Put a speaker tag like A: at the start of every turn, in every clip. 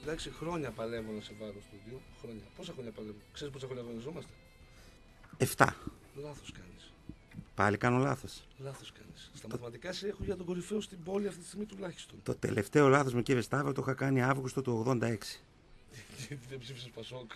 A: Εντάξει, χρόνια παλεύω να σε βάλω στο στούντιο. Χρόνια. Πόσα χρόνια παλεύω. Ξέρεις πόσα χρόνια αγωνιζόμαστε.
B: 7.
A: Λάθος κάνεις.
B: Πάλι κάνω λάθος.
A: Λάθος κάνεις. Στα μαθηματικά σε έχω για τον κορυφαίο στην πόλη αυτή τη στιγμή τουλάχιστον.
B: Το τελευταίο λάθος μου, κύριε Σταύρο, το είχα κάνει Αύγουστο του 86.
A: Δεν ψήφισες Πασόκ.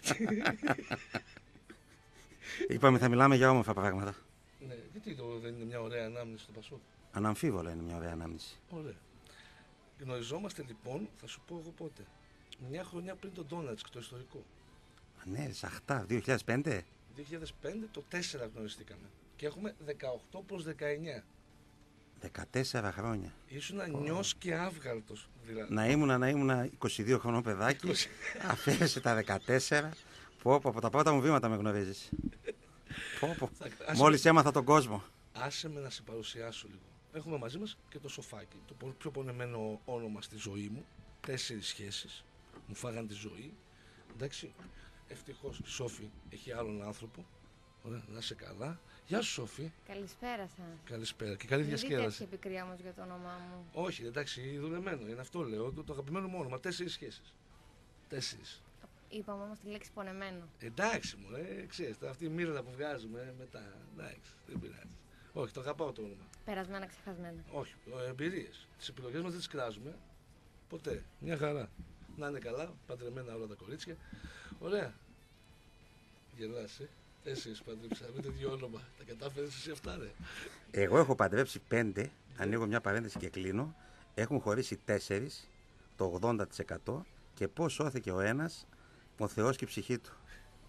B: Είπαμε θα μιλάμε για όμορφα πράγματα.
A: Ναι, γιατί δεν είναι μια ωραία ανάμνηση στο Πασόκ.
B: Αναμφίβολα είναι μια ωραία ανάμνηση.
A: Ωραία. Γνωριζόμαστε λοιπόν, θα σου πω εγώ πότε. Μια χρονιά πριν τον Ντόνατς και το ιστορικό.
B: Ναι, σαχτά, 2005.
A: 2005 το 4 γνωριστήκαμε. Και έχουμε 18 προς 19.
B: 14 χρόνια.
A: Ήσουν νιός και άβγαλτος δηλαδή.
B: Να ήμουν 22 χρονών παιδάκι. Αφαίρεσε τα 14. Από τα πρώτα μου βήματα με γνωρίζεις. Μόλις έμαθα τον κόσμο.
A: Άσε με να σε παρουσιάσω λίγο. Έχουμε μαζί μας και το σοφάκι. Το πιο πονεμένο όνομα στη ζωή μου. 4 σχέσεις. Μου φάγαν τη ζωή. Εντάξει. Ευτυχώς η Σόφη έχει άλλον άνθρωπο. Ωραία, να είσαι καλά. Γεια σου, Σόφη.
C: Καλησπέρα σας.
A: Καλησπέρα και καλή διασκέδαση.
C: Δεν πικρία όμως για το όνομά μου.
A: Όχι, εντάξει, δουλεμένο. Είναι αυτό λέω. Το αγαπημένο μου όνομα. 4 σχέσεις. 4.
C: Είπαμε όμως τη λέξη πονεμένο.
A: Εντάξει, μου, ξέρεις, αυτή η μοίρα που βγάζουμε μετά. Εντάξει, δεν πειράζει. Όχι, το αγαπάω το όνομα.
C: Περασμένα, ξεχασμένα.
A: Όχι, εμπειρίες. Τις επιλογές μας δεν τις κράζουμε. Ποτέ. Μια χαρά. Να είναι καλά, παντρεμένα όλα τα κορίτσια. Ωραία. Γελάς, 4 παντρέψαμε, τέτοιο όνομα. Τα κατάφερες εσύ αυτά, ρε.
B: Εγώ έχω παντρέψει 5. Ανοίγω μια παρένθεση και κλείνω. Έχουν χωρίσει 4, το 80%. Και πώς σώθηκε ο ένας, ο Θεός και η ψυχή του.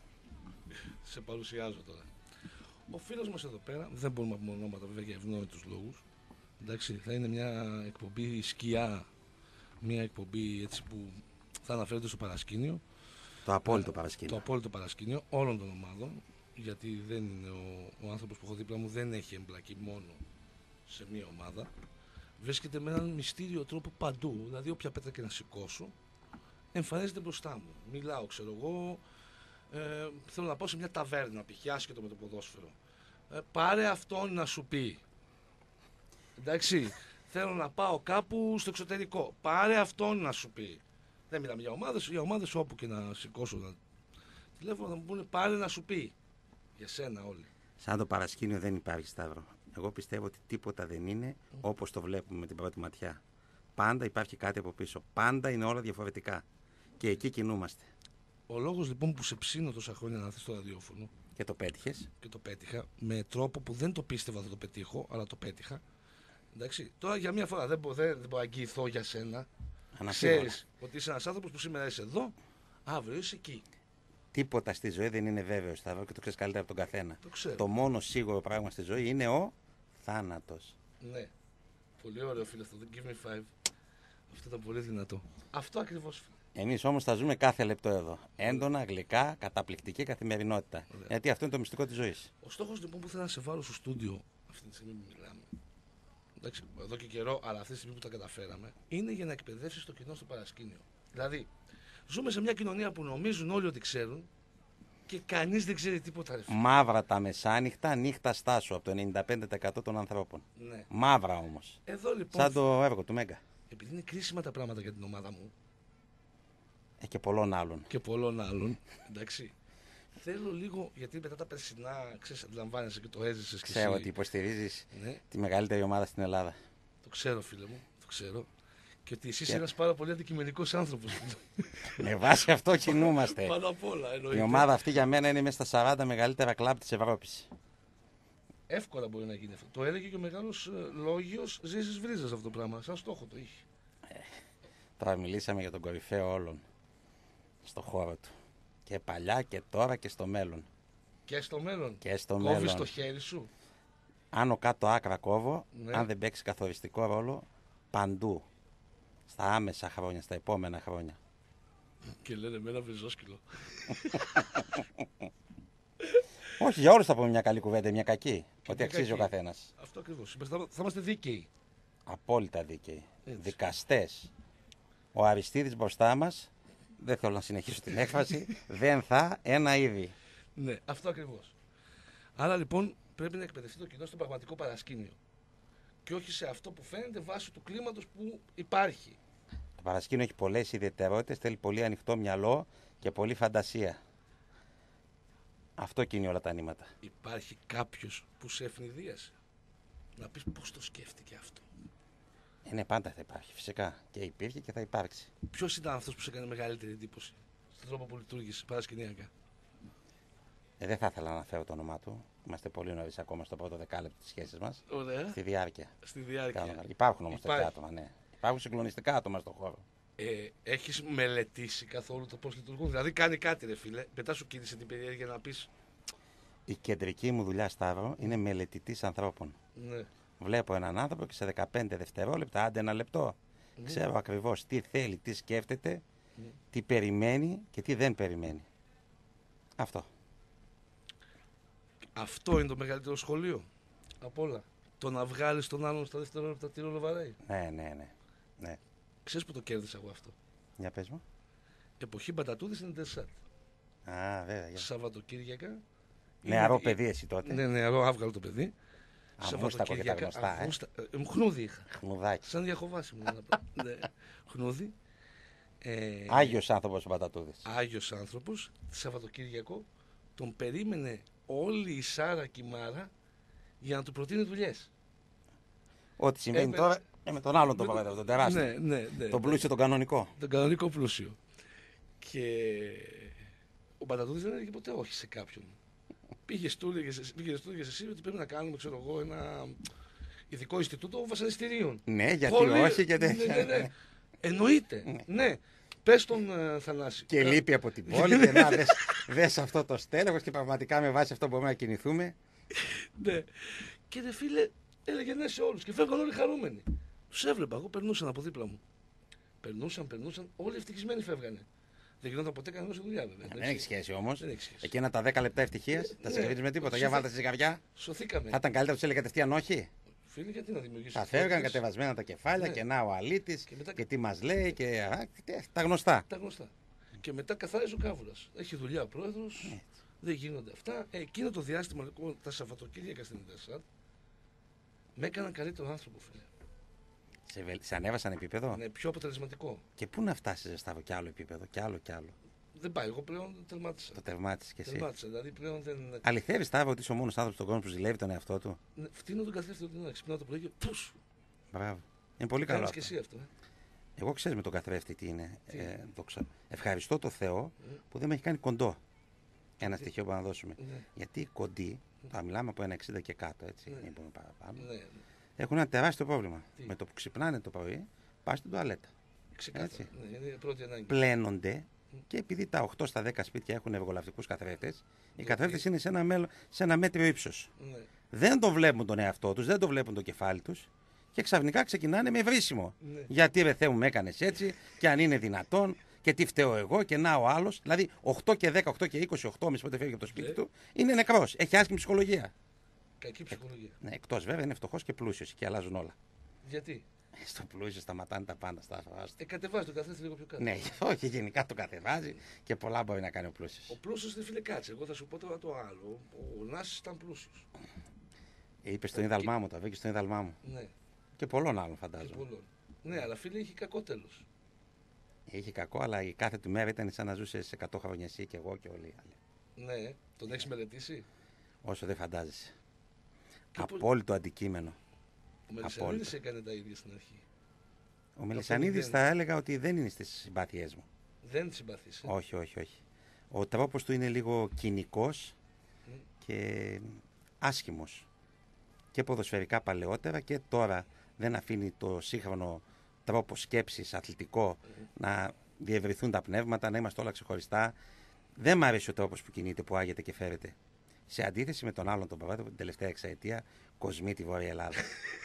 A: Σε παρουσιάζω τώρα. Ο φίλος μας εδώ πέρα, δεν μπορούμε να πούμε ονόματα βέβαια για ευνόητους λόγους. Εντάξει, θα είναι μια εκπομπή σκιά, μια εκπομπή έτσι που θα αναφέρεται στο παρασκήνιο.
B: Το απόλυτο παρασκήνιο.
A: Το απόλυτο παρασκήνιο όλων των ομάδων. Γιατί δεν είναι ο άνθρωπος που έχω δίπλα μου δεν έχει εμπλακεί μόνο σε μια ομάδα. Βρίσκεται με έναν μυστήριο τρόπο παντού. Δηλαδή, όποια πέτρα και να σηκώσω, εμφανίζεται μπροστά μου. Μιλάω, ξέρω εγώ. Θέλω να πάω σε μια ταβέρνα, π.χ. άσχετο με το ποδόσφαιρο. Πάρε αυτόν να σου πει. Εντάξει. Θέλω να πάω κάπου στο εξωτερικό. Πάρε αυτόν να σου πει. Δεν μιλάμε για ομάδες. Για ομάδες όπου και να σηκώσω τηλέφωνο θα μου πούνε πάρε να σου πει. Για σένα όλοι.
B: Σαν το παρασκήνιο δεν υπάρχει, Σταύρο. Εγώ πιστεύω ότι τίποτα δεν είναι όπως το βλέπουμε με την πρώτη ματιά. Πάντα υπάρχει κάτι από πίσω. Πάντα είναι όλα διαφορετικά. Και εκεί κινούμαστε.
A: Ο λόγος λοιπόν που σε ψήνω τόσα χρόνια να έρθεις στο ραδιόφωνο.
B: Και το πέτυχες.
A: Και το πέτυχα με τρόπο που δεν το πίστευα θα το πετύχω, αλλά το πέτυχα. Εντάξει. Τώρα για μία φορά δεν μπορώ να αγγιηθώ για σένα. Ξέρεις ότι είσαι ένας άνθρωπος που σήμερα είσαι εδώ, αύριο είσαι εκεί.
B: Τίποτα στη ζωή δεν είναι βέβαιο, Σταύρο, και το ξέρεις καλύτερα από τον καθένα.
A: Το
B: μόνο σίγουρο πράγμα στη ζωή είναι ο θάνατος.
A: Ναι. Πολύ ωραίο, φίλε, αυτό. Give me 5. Αυτό ήταν πολύ δυνατό. Αυτό ακριβώς.
B: Εμείς όμως θα ζούμε κάθε λεπτό εδώ. Έντονα, γλυκά, καταπληκτική καθημερινότητα. Ωραία. Γιατί αυτό είναι το μυστικό της ζωής.
A: Ο στόχος λοιπόν που θέλω να σε βάλω στο στούντιο αυτή τη στιγμή που μιλάμε, εντάξει, εδώ και καιρό, αλλά αυτή τη στιγμή που τα καταφέραμε, είναι για να εκπαιδεύσεις το κοινό στο παρασκήνιο. Δηλαδή, ζούμε σε μια κοινωνία που νομίζουν όλοι ότι ξέρουν και κανείς δεν ξέρει τίποτα. Ρε.
B: Μαύρα τα μεσάνυχτα, νύχτα στάσου από το 95% των ανθρώπων.
A: Ναι.
B: Μαύρα όμως.
A: Εδώ λοιπόν.
B: Σαν το έργο του Μέγκα.
A: Επειδή είναι κρίσιμα τα πράγματα για την ομάδα μου.
B: Και πολλών άλλων.
A: Και πολλών άλλων. Εντάξει. Θέλω λίγο, γιατί μετά τα περσινά, ξέρεις, αντιλαμβάνεσαι και το έζησες και
B: ξέρω ότι υποστηρίζεις τη μεγαλύτερη ομάδα στην Ελλάδα.
A: Το ξέρω, φίλε μου. Το ξέρω. Και ότι εσύ είσαι ένας πάρα πολύ αντικειμενικός άνθρωπος.
B: Με βάση αυτό κινούμαστε.
A: Πάνω απ' όλα, εννοείται.
B: Η ομάδα αυτή για μένα είναι μέσα στα 40 μεγαλύτερα κλαμπ της Ευρώπης.
A: Εύκολα μπορεί να γίνει αυτό. Το έλεγε και ο μεγάλος λόγιος Ζήσης Βρίζας αυτό το πράγμα. Σαν στόχο το είχε.
B: Τώρα μιλήσαμε για τον κορυφαίο όλων. Στο χώρο του. Και παλιά και τώρα και στο μέλλον.
A: Και στο μέλλον.
B: Και στο
A: Κόβεις
B: μέλλον.
A: το χέρι σου.
B: Άνω κάτω άκρα κόβω,
A: Ναι.
B: αν δεν παίξει καθοριστικό ρόλο, παντού. Στα άμεσα χρόνια, στα επόμενα χρόνια.
A: Και λένε με ένα βριζόσκυλο.
B: Όχι, για όλους θα πούμε μια καλή κουβέντα, μια κακή.
A: Και
B: ότι αξίζει
A: κακή.
B: ο καθένας.
A: Αυτό ακριβώς. Θα είμαστε δίκαιοι.
B: Απόλυτα δίκαιοι.
A: Έτσι.
B: Δικαστές. Ο Αριστίδης μπροστά μας, δεν θέλω να συνεχίσω την έκφραση, δεν θα ένα είδη.
A: Ναι, αυτό ακριβώς. Άρα λοιπόν πρέπει να εκπαιδευτεί το κοινό στο πραγματικό παρασκήνιο. Και όχι σε αυτό που φαίνεται βάσει του κλίματος που υπάρχει.
B: Το Παρασκήνιο έχει πολλές ιδιαιτερότητες, θέλει πολύ ανοιχτό μυαλό και πολύ φαντασία. Αυτό κινεί όλα τα νήματα.
A: Υπάρχει κάποιος που σε ευνηδίασε? Να πεις πώς το σκέφτηκε αυτό.
B: Ναι, πάντα θα υπάρχει, φυσικά. Και υπήρχε και θα υπάρξει.
A: Ποιος ήταν αυτός που σε έκανε μεγαλύτερη εντύπωση στον τρόπο που λειτουργήσε παρασκηνιακά?
B: Δεν θα ήθελα να αναφέρω το όνομά του. Είμαστε πολύ νωρίς ακόμα στο πρώτο δεκάλεπτο της σχέσης μας.
A: Ωραία.
B: Στη διάρκεια.
A: Στη διάρκεια.
B: Υπάρχουν όμως τέτοια άτομα, ναι. Υπάρχουν συγκλονιστικά άτομα στον χώρο.
A: Έχεις μελετήσει καθόλου το πώς λειτουργούν? Δηλαδή κάνει κάτι ρε φίλε, μετά σου κίνησε την περιέργεια να πεις?
B: Η κεντρική μου δουλειά, Σταύρο, είναι μελετητής ανθρώπων.
A: Ναι.
B: Βλέπω έναν άνθρωπο και σε 15 δευτερόλεπτα, άντε ένα λεπτό, ξέρω ακριβώς τι θέλει, τι σκέφτεται, τι περιμένει και τι δεν περιμένει. Αυτό.
A: Αυτό είναι το μεγαλύτερο σχολείο απ' όλα. Το να βγάλεις τον άλλον στα δευτερόλεπτα τι ρόλο βαράει.
B: Ναι.
A: Ξέρεις που το κέρδισα εγώ αυτό?
B: Για πες μου.
A: Εποχή Μπατατούδη στην Ιντερσάτ.
B: Α, βέβαια. Για...
A: Σαββατοκύριακα.
B: Νεαρό παιδί εσύ τότε.
A: Ναι, νεαρό, άβγαλο το παιδί.
B: Αμούστακο και τα γνωστά.
A: Χνούδι είχα.
B: Χνουδάκι.
A: Σαν διαχοβάση μου. Ναι. Χνούδι.
B: Άγιος άνθρωπος ο Μπατατούδης.
A: Άγιος άνθρωπος. Σαββατοκύριακο τον περίμενε όλη η Σάρα και η Μάρα για να του προτείνει δουλειές.
B: Ό,τι συμβαίνει τώρα με τον άλλον τον παπαδεύω, τον τεράστιο.
A: Ναι.
B: Τον πλούσιο, τον κανονικό.
A: Τον κανονικό πλούσιο. Και ο Μπατατούδης δεν έλεγε ποτέ όχι σε κάποιον. Πήγες του έλεγες εσύ ότι πρέπει να κάνουμε, ξέρω εγώ, ένα ειδικό Ινστιτούτο βασανιστήριων.
B: Ναι, γιατί όχι και τέτοια.
A: Ναι. Εννοείται. Ναι. Πες τον Θανάση.
B: Και λείπει από την πόλη και να δες αυτό το στέλεχος και πραγματικά με βάση αυτό μπορούμε να κινηθούμε.
A: Ναι. Και ρε φίλε, έλεγε ναι σε όλους και φεύγαν όλοι χαρούμενοι. Τους έβλεπα, εγώ περνούσαν από δίπλα μου. Περνούσαν, όλοι ευτυχισμένοι φεύγανε. Δεν γινόταν ποτέ κανένα δουλειά, βέβαια.
B: Δεν έχει σχέση όμως.
A: Δεν έχει σχέση.
B: Εκείνα τα 10 λεπτά ευτυχία τα συγκρίνει με τίποτα. Για βάλτε στη ζυγαριά.
A: Σωθήκαμε.
B: Θα ήταν καλύτερα του έλεγε κατευθείαν όχι.
A: Φίλοι, γιατί να δημιουργήσει.
B: Θα φεύγαν κατεβασμένα τα κεφάλια και να ο αλήτης και τι μας λέει και τα γνωστά.
A: Τα γνωστά. Και μετά καθάριζε ο Κάβουρας. Έχει δουλειά ο πρόεδρος. Δεν γίνονται αυτά. Εκείνο το διάστημα, λοιπόν, τα Σαββατοκύριακα στην Ιντερσάτ με έκαναν καλύτερο άνθρωπο, φίλε.
B: Σε ανέβασαν επίπεδο.
A: Ναι, πιο αποτελεσματικό.
B: Και πού να φτάσει, Σταύρο, κι άλλο επίπεδο, κι άλλο.
A: Δεν πάει. Εγώ πλέον τερμάτισα.
B: Το τερμάτισε κι εσύ.
A: Τερμάτισα. Δηλαδή πλέον δεν.
B: Αληθεύει, Σταύρο, ότι είσαι ο μόνο άνθρωπο στον κόσμο που ζηλεύει τον εαυτό του?
A: Ναι, φτύνω τον καθρέφτη την ώρα. Ξυπνάω το πρωί και πούς.
B: Μπράβο. Είναι πολύ καλό.
A: Κάνεις και εσύ αυτό.
B: Εγώ ξέρεις με τον καθρέφτη τι είναι. Ευχαριστώ το Θεό που δεν με έχει κάνει κοντό. Ένα στοιχείο που να δώσουμε. Γιατί οι κοντοί, τώρα μιλάμε από 1,60 και κάτω, έτσι. Δεν πούμε παραπάνω. Έχουν ένα τεράστιο πρόβλημα. Με το που ξυπνάνε το πρωί, πάνε στην τουαλέτα.
A: Ξεκάθαρα. Ναι, είναι η πρώτη ανάγκη.
B: Πλένονται και επειδή τα 8 στα 10 σπίτια έχουν εργολαβητικούς καθρέφτες, οι καθρέφτες είναι σε ένα μέτριο ύψος.
A: Ναι.
B: Δεν τον βλέπουν τον εαυτό τους, δεν τον βλέπουν το κεφάλι τους και ξαφνικά ξεκινάνε με βρίσιμο.
A: Ναι.
B: Γιατί ρε Θεέ μου με έκανες έτσι και αν είναι δυνατόν και τι φταίω εγώ και να ο άλλος. Δηλαδή 8 και 10, 8 και 20, 8,5 πότε φεύγει από το σπίτι του, είναι νεκρός. Έχει άσχημη ψυχολογία.
A: Κακή ψυχολογία.
B: Ναι, εκτός βέβαια είναι φτωχός και πλούσιος και αλλάζουν όλα.
A: Γιατί?
B: Στο πλούσιο σταματάνε τα πάντα στα άστα.
A: Κατεβάζει τον καθρέφτη λίγο πιο κάτω.
B: Ναι, όχι, γενικά το κατεβάζει και πολλά μπορεί να κάνει ο πλούσιος.
A: Ο πλούσιος είναι φίλε κάτσε. Εγώ θα σου πω τώρα το άλλο. Ο Νάσης ήταν πλούσιος.
B: Είπε στον ίδαλμά μου, το βρήκε στον ίδαλμά μου.
A: Ναι.
B: Και πολλών άλλων φαντάζομαι.
A: Και πολλών. Ναι, αλλά φίλε είχε κακό τέλος.
B: Είχε κακό, αλλά η κάθε του μέρα ήταν σαν να ζούσε σε 100 χρόνια εσύ και εγώ και όλοι οι άλλοι.
A: Ναι, τον έχεις μελετήσει?
B: Όσο δεν φαντάζεσαι. Απόλυτο αντικείμενο.
A: Ο Μελισσανίδης έκανε τα ίδια στην αρχή.
B: Ο Μελισσανίδης θα έλεγα ότι δεν είναι στις συμπάθειές μου.
A: Δεν συμπαθείς.
B: Όχι. Ο τρόπος του είναι λίγο κοινικός και άσχημος. Και ποδοσφαιρικά παλαιότερα και τώρα δεν αφήνει το σύγχρονο τρόπο σκέψης αθλητικό να διευρυθούν τα πνεύματα, να είμαστε όλα ξεχωριστά. Δεν μ' αρέσει ο τρόπος που κινείται, που άγεται και φέρεται. Σε αντίθεση με τον άλλον τον Παπάδο που την τελευταία εξαετία κοσμεί τη Βόρεια Ελλάδα.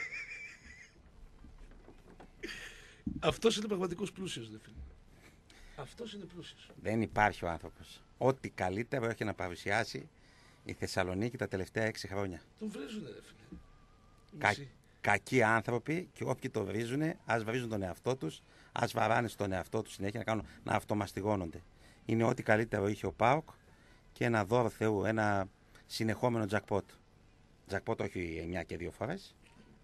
A: Αυτός είναι πραγματικός πλούσιος, δε φίλε. Αυτός είναι πλούσιος.
B: Δεν υπάρχει ο άνθρωπος. Ό,τι καλύτερο έχει να παρουσιάσει η Θεσσαλονίκη τα τελευταία 6 χρόνια.
A: Τον βρίζουνε, δε φίλε.
B: Κακοί άνθρωποι και όποιοι το βρίζουνε, ας βρίζουν τον εαυτό τους, ας βαράνε στον εαυτό τους συνέχεια να αυτομαστιγώνονται. Είναι ό,τι καλύτερο είχε ο ΠΑΟΚ και ένα δώρο Θεού, ένα συνεχόμενο jackpot. Jackpot όχι 9 και 2 φορές.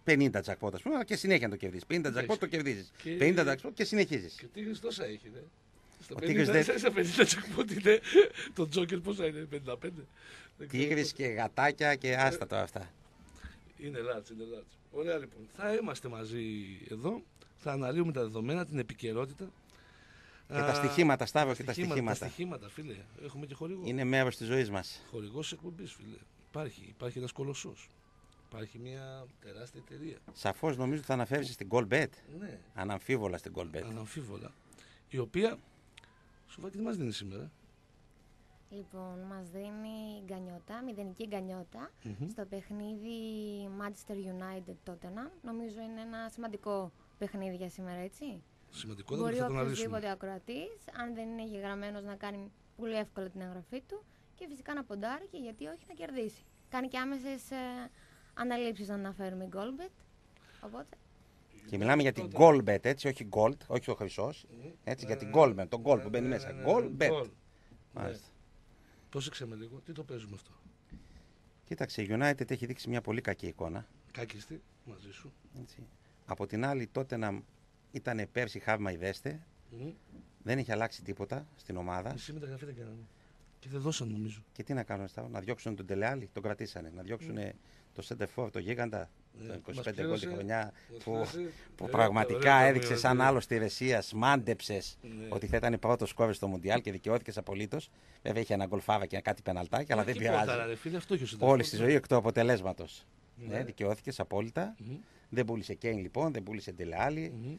B: 50 jackpot, ας πούμε, αλλά και συνέχεια να το κερδίσεις. 50 jackpot το κερδίζεις. 50 jackpot και συνεχίζεις.
A: Και ο Τίγρης τόσα έχει, ναι.
B: Ο Τίγρης δεν...
A: Στα 50 jackpot είναι το Τζόκερ πόσα είναι, 55.
B: Τίγρης και γατάκια και άστα τώρα αυτά.
A: Είναι λάτς, είναι λάτς. Ωραία λοιπόν. Θα είμαστε μαζί εδώ. Θα αναλύουμε τα δεδομένα, την επικαιρότητα.
B: Και τα στοιχήματα, Σταύρο, και τα
A: Τα
B: στοιχήματα.
A: στοιχήματα, φίλε. Έχουμε και χορηγό.
B: Είναι μέρος της ζωής μας.
A: Χορηγός εκπομπής, φίλε. Υπάρχει ένας κολοσσός. Υπάρχει μια τεράστια εταιρεία.
B: Σαφώς νομίζω ότι θα αναφέρεις στην Goldbet.
A: Ναι,
B: Αναμφίβολα στην Goldbet.
A: αναμφίβολα. Η οποία. Σουβάκι τι μας δίνει σήμερα.
C: Λοιπόν, μας δίνει γκανιότα, μηδενική γκανιότα,
A: Μμμ.
C: στο παιχνίδι Manchester United Tottenham. Νομίζω είναι ένα σημαντικό παιχνίδι για σήμερα, έτσι.
A: Σημαντικό δεν
C: Μπορεί
A: θα το αναλύσουμε.
C: οποιοδήποτε ακροατής, αν δεν είναι εγγεγραμμένος, να κάνει πολύ εύκολα την εγγραφή του και φυσικά να ποντάρει και γιατί όχι να κερδίσει. Κάνει και άμεσες αναλήψεις να αναφέρουμε η Goldbet. Οπότε,
B: Και μιλάμε για την Goldbet, έτσι, όχι Gold, όχι ο χρυσός. Έτσι, για την Goldbet, τον Gold που μπαίνει μέσα. Goldbet.
A: Gold.
B: Μάλιστα.
A: Πρόσεξε με λίγο, τι το παίζουμε αυτό.
B: Κοίταξε, η United έχει δείξει μια πολύ κακή εικόνα.
A: Κάκιστη, μαζί σου.
B: Έτσι. Από την άλλη, τότε να ήταν πέρσι χάβημα η Δέστε.
A: Μμ.
B: Δεν έχει αλλάξει τίποτα στην ομάδα.
A: Μισή μεταγραφή δεν κάνανε. Και δεν δώσαν νομίζω.
B: Και τι να κάνουν, Σταύρο, να διώξουν τον Τελεάλη, τον κρατήσανε. Να διώξουν το Σέντερφορ, το γίγαντα,
A: Ναι.
B: το
A: Μας
B: 25 γκολ
A: πλήρωσε.
B: τη χρονιά,
A: Μας
B: που,
A: πλήρωσε.
B: που
A: Ωραία,
B: πραγματικά
A: ωραία,
B: έδειξε
A: ωραία,
B: σαν
A: ωραία.
B: άλλο τη Ρεσία, μάντεψε
A: Ναι.
B: ότι θα ήταν πρώτο σκόρερ στο Μουντιάλ και δικαιώθηκε απολύτω. Βέβαια είχε ένα γκολφάβα και κάτι πεναλτάκι, αλλά δεν
A: Τι
B: πειράζει.
A: πόρτα, ρε φίλε, αυτό έχει ο
B: Όλη
A: Σεντεφόρ.
B: στη ζωή εκ του αποτελέσματο.
A: Ναι.
B: Ναι, δικαιώθηκε απόλυτα.
A: Μμμ.
B: Δεν πούλησε Κέιν λοιπόν, δεν πούλησε Ντελεάλη.
A: Μμμ.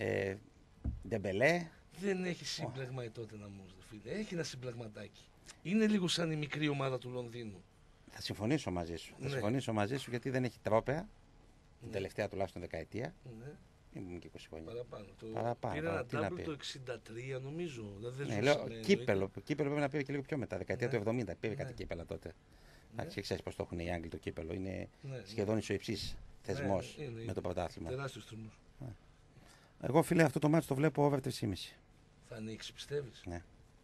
B: Ντεμπελέ.
A: Δεν έχει σύμπλεγμα η τότε να μου, φίλε. Έχει ένα συμπλεγματάκι. Είναι λίγο σαν η μικρή ομάδα του Λονδίνου.
B: Θα συμφωνήσω μαζί σου. Θα
A: Ναι.
B: συμφωνήσω μαζί σου γιατί δεν έχει τρόπαια. Την
A: Ναι.
B: τελευταία τουλάχιστον δεκαετία.
A: Ναι,
B: Ήμουν και 20 χρόνια.
A: παραπάνω.
B: Παραπάνω,
A: Πήρε ένα
B: τι να
A: double
B: πει.
A: το 63 νομίζω. Δεν
B: Ναι,
A: ζούσε,
B: λέω,
A: ναι,
B: κύπελο. Κύπελο πρέπει να πήρε και λίγο πιο μετά. Δεκαετία
A: Ναι.
B: του 70 πήρε
A: Ναι.
B: κάτι κύπελα τότε.
A: Ναι.
B: Εντάξει, ξέρει πώ το έχουν οι Άγγλοι το κύπελο. Είναι
A: Ναι,
B: σχεδόν ισοϊψή θεσμό
A: ναι, είναι.
B: με το πρωτάθλημα.
A: Τεράστιος θρυμός.
B: Εγώ φίλε αυτό το μάτι το βλέπω over 3,5.
A: Θα ανοίξει, πιστεύεις.
B: Ναι.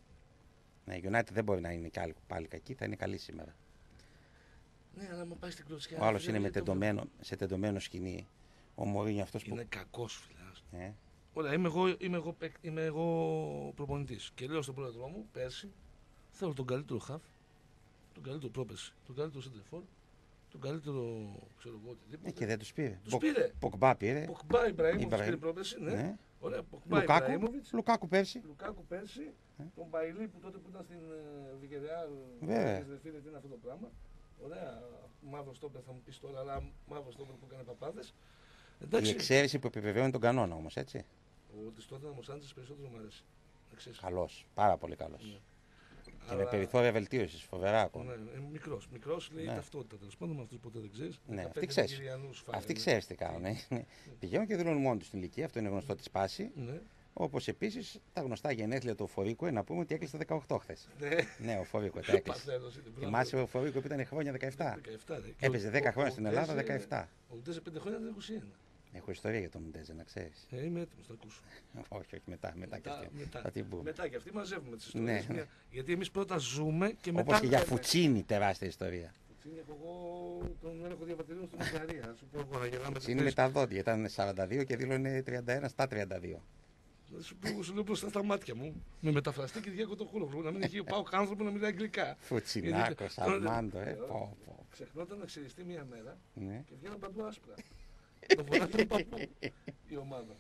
B: Ναι, η United δεν μπορεί να είναι και πάλι κακή, θα είναι καλή σήμερα.
A: Ναι, αλλά άμα πάει στην κλωτσιά.
B: Ο άλλο
A: φίλε,
B: είναι
A: γιατί το
B: σε τεντωμένο σκηνή. Ο Μωρίνιο αυτό
A: βλέπω.
B: που.
A: Είναι κακός, φίλε.
B: Ναι.
A: Ωραία, είμαι εγώ προπονητής. Και λέω στον πρόεδρό μου πέρσι θέλω τον καλύτερο χαφ, τον καλύτερο πρόπεση, τον καλύτερο σεντερφόρ, τον καλύτερο ξέρω εγώ οτιδήποτε.
B: Και δεν του πήρε.
A: Τους πήρε.
B: Ποκμπά πήρε.
A: Ποκμπά Ιμπραήμοβιτς
B: Ιμπραήμ.
A: πήρε πρόπεση, ναι.
B: Ναι.
A: Ωραία, Ποκμπά
B: Λουκάκου.
A: Ιμπραήμοβιτς.
B: Λουκάκου πέρσι.
A: Λουκάκου πέρσι, τον Μπαϊλί που τότε που ήταν στην Βιγερεάλ.
B: Βέβαια.
A: Δεν φίλε τι είναι αυτό το πράγμα. Ωραία, μαύρο στόπερ θα μου πει τώρα, αλλά μαύρο στόπερ που έκανε παπάδες.
B: Η
A: Εντάξει,
B: εξαίρεση που επιβεβαιώνει τον κανόνα όμω, έτσι.
A: ο της τότε να μου περισσότερο μου αρέσει. Να ξέρεις.
B: Καλό. Πάρα πολύ καλό.
A: Ναι.
B: Και με περιθώρια βελτίωση. Φοβερά ακόμα.
A: Ναι, μικρός λέει
B: Ναι.
A: ταυτότητα τέλος πάντων, με αυτούς ποτέ δεν ξέρεις.
B: Ναι,
A: 15
B: αυτοί ξέρεις.
A: Νιγηριανούς φάνε,
B: Αυτοί
A: ναι.
B: ξέρει τι κάνουν. Πηγαίνουν και δηλώνουν μόνοι του στην ηλικία, αυτό είναι γνωστό τη πάση.
A: Ναι,
B: Όπω επίση τα γνωστά γενέθλια του Φορίκου, να πούμε ότι έκλεισε τα 18 χθε.
A: ναι.
B: Ναι, ο Φορίκου τα έκλεισε.
A: Παρθένος είναι, μπράβο.
B: Θυμάσαι ο Φορίκου που ήταν χρόνια 17.
A: 17, ρε. Και
B: Έπαιζε
A: ο-
B: 10 χρόνια
A: ο
B: στην Ελλάδα,
A: Ουντέζε-
B: 17.
A: Ο Ουντέζε 5 χρόνια ήταν 21.
B: Έχω ιστορία για τον Μουντέζε, να ξέρει.
A: Είμαι έτοιμος, θα ακούσω.
B: Όχι, μετά κι αυτή.
A: μετά.
B: Θα την πούμε.
A: Μετά και αυτοί μαζεύουμε τις
B: Ναι,
A: ιστορίες.
B: ναι.
A: Γιατί εμείς πρώτα ζούμε και μετά.
B: Όπω και για
A: λέμε.
B: Φουτσίνι, τεράστια ιστορία.
A: Φουτσίνι έχω εγώ τον έλεγχο διαβατηρίων στην Ουγγαρία. Α σου πω εγώ να γελάμε.
B: Φουτσίνι με τα δόντια, ήταν 42 και δήλωνε 31 στα 32.
A: Να σου πω, εγώ σου λέω μπροστά στα μάτια μου. Με μεταφραστή και Διάκο τον Χούλογλου. Να μην έχει πάω άνθρωπο να μιλάει αγγλικά.
B: Φουτσινάκο,
A: Γιατί-
B: Αρμάντο,
A: Ε,
B: πω, πω.
A: Ξεχνόταν να ξυριστεί μία μέρα
B: Ναι.
A: και βγαίναν παντού άσπρα. Το φωνάζαν παππού η ομάδα.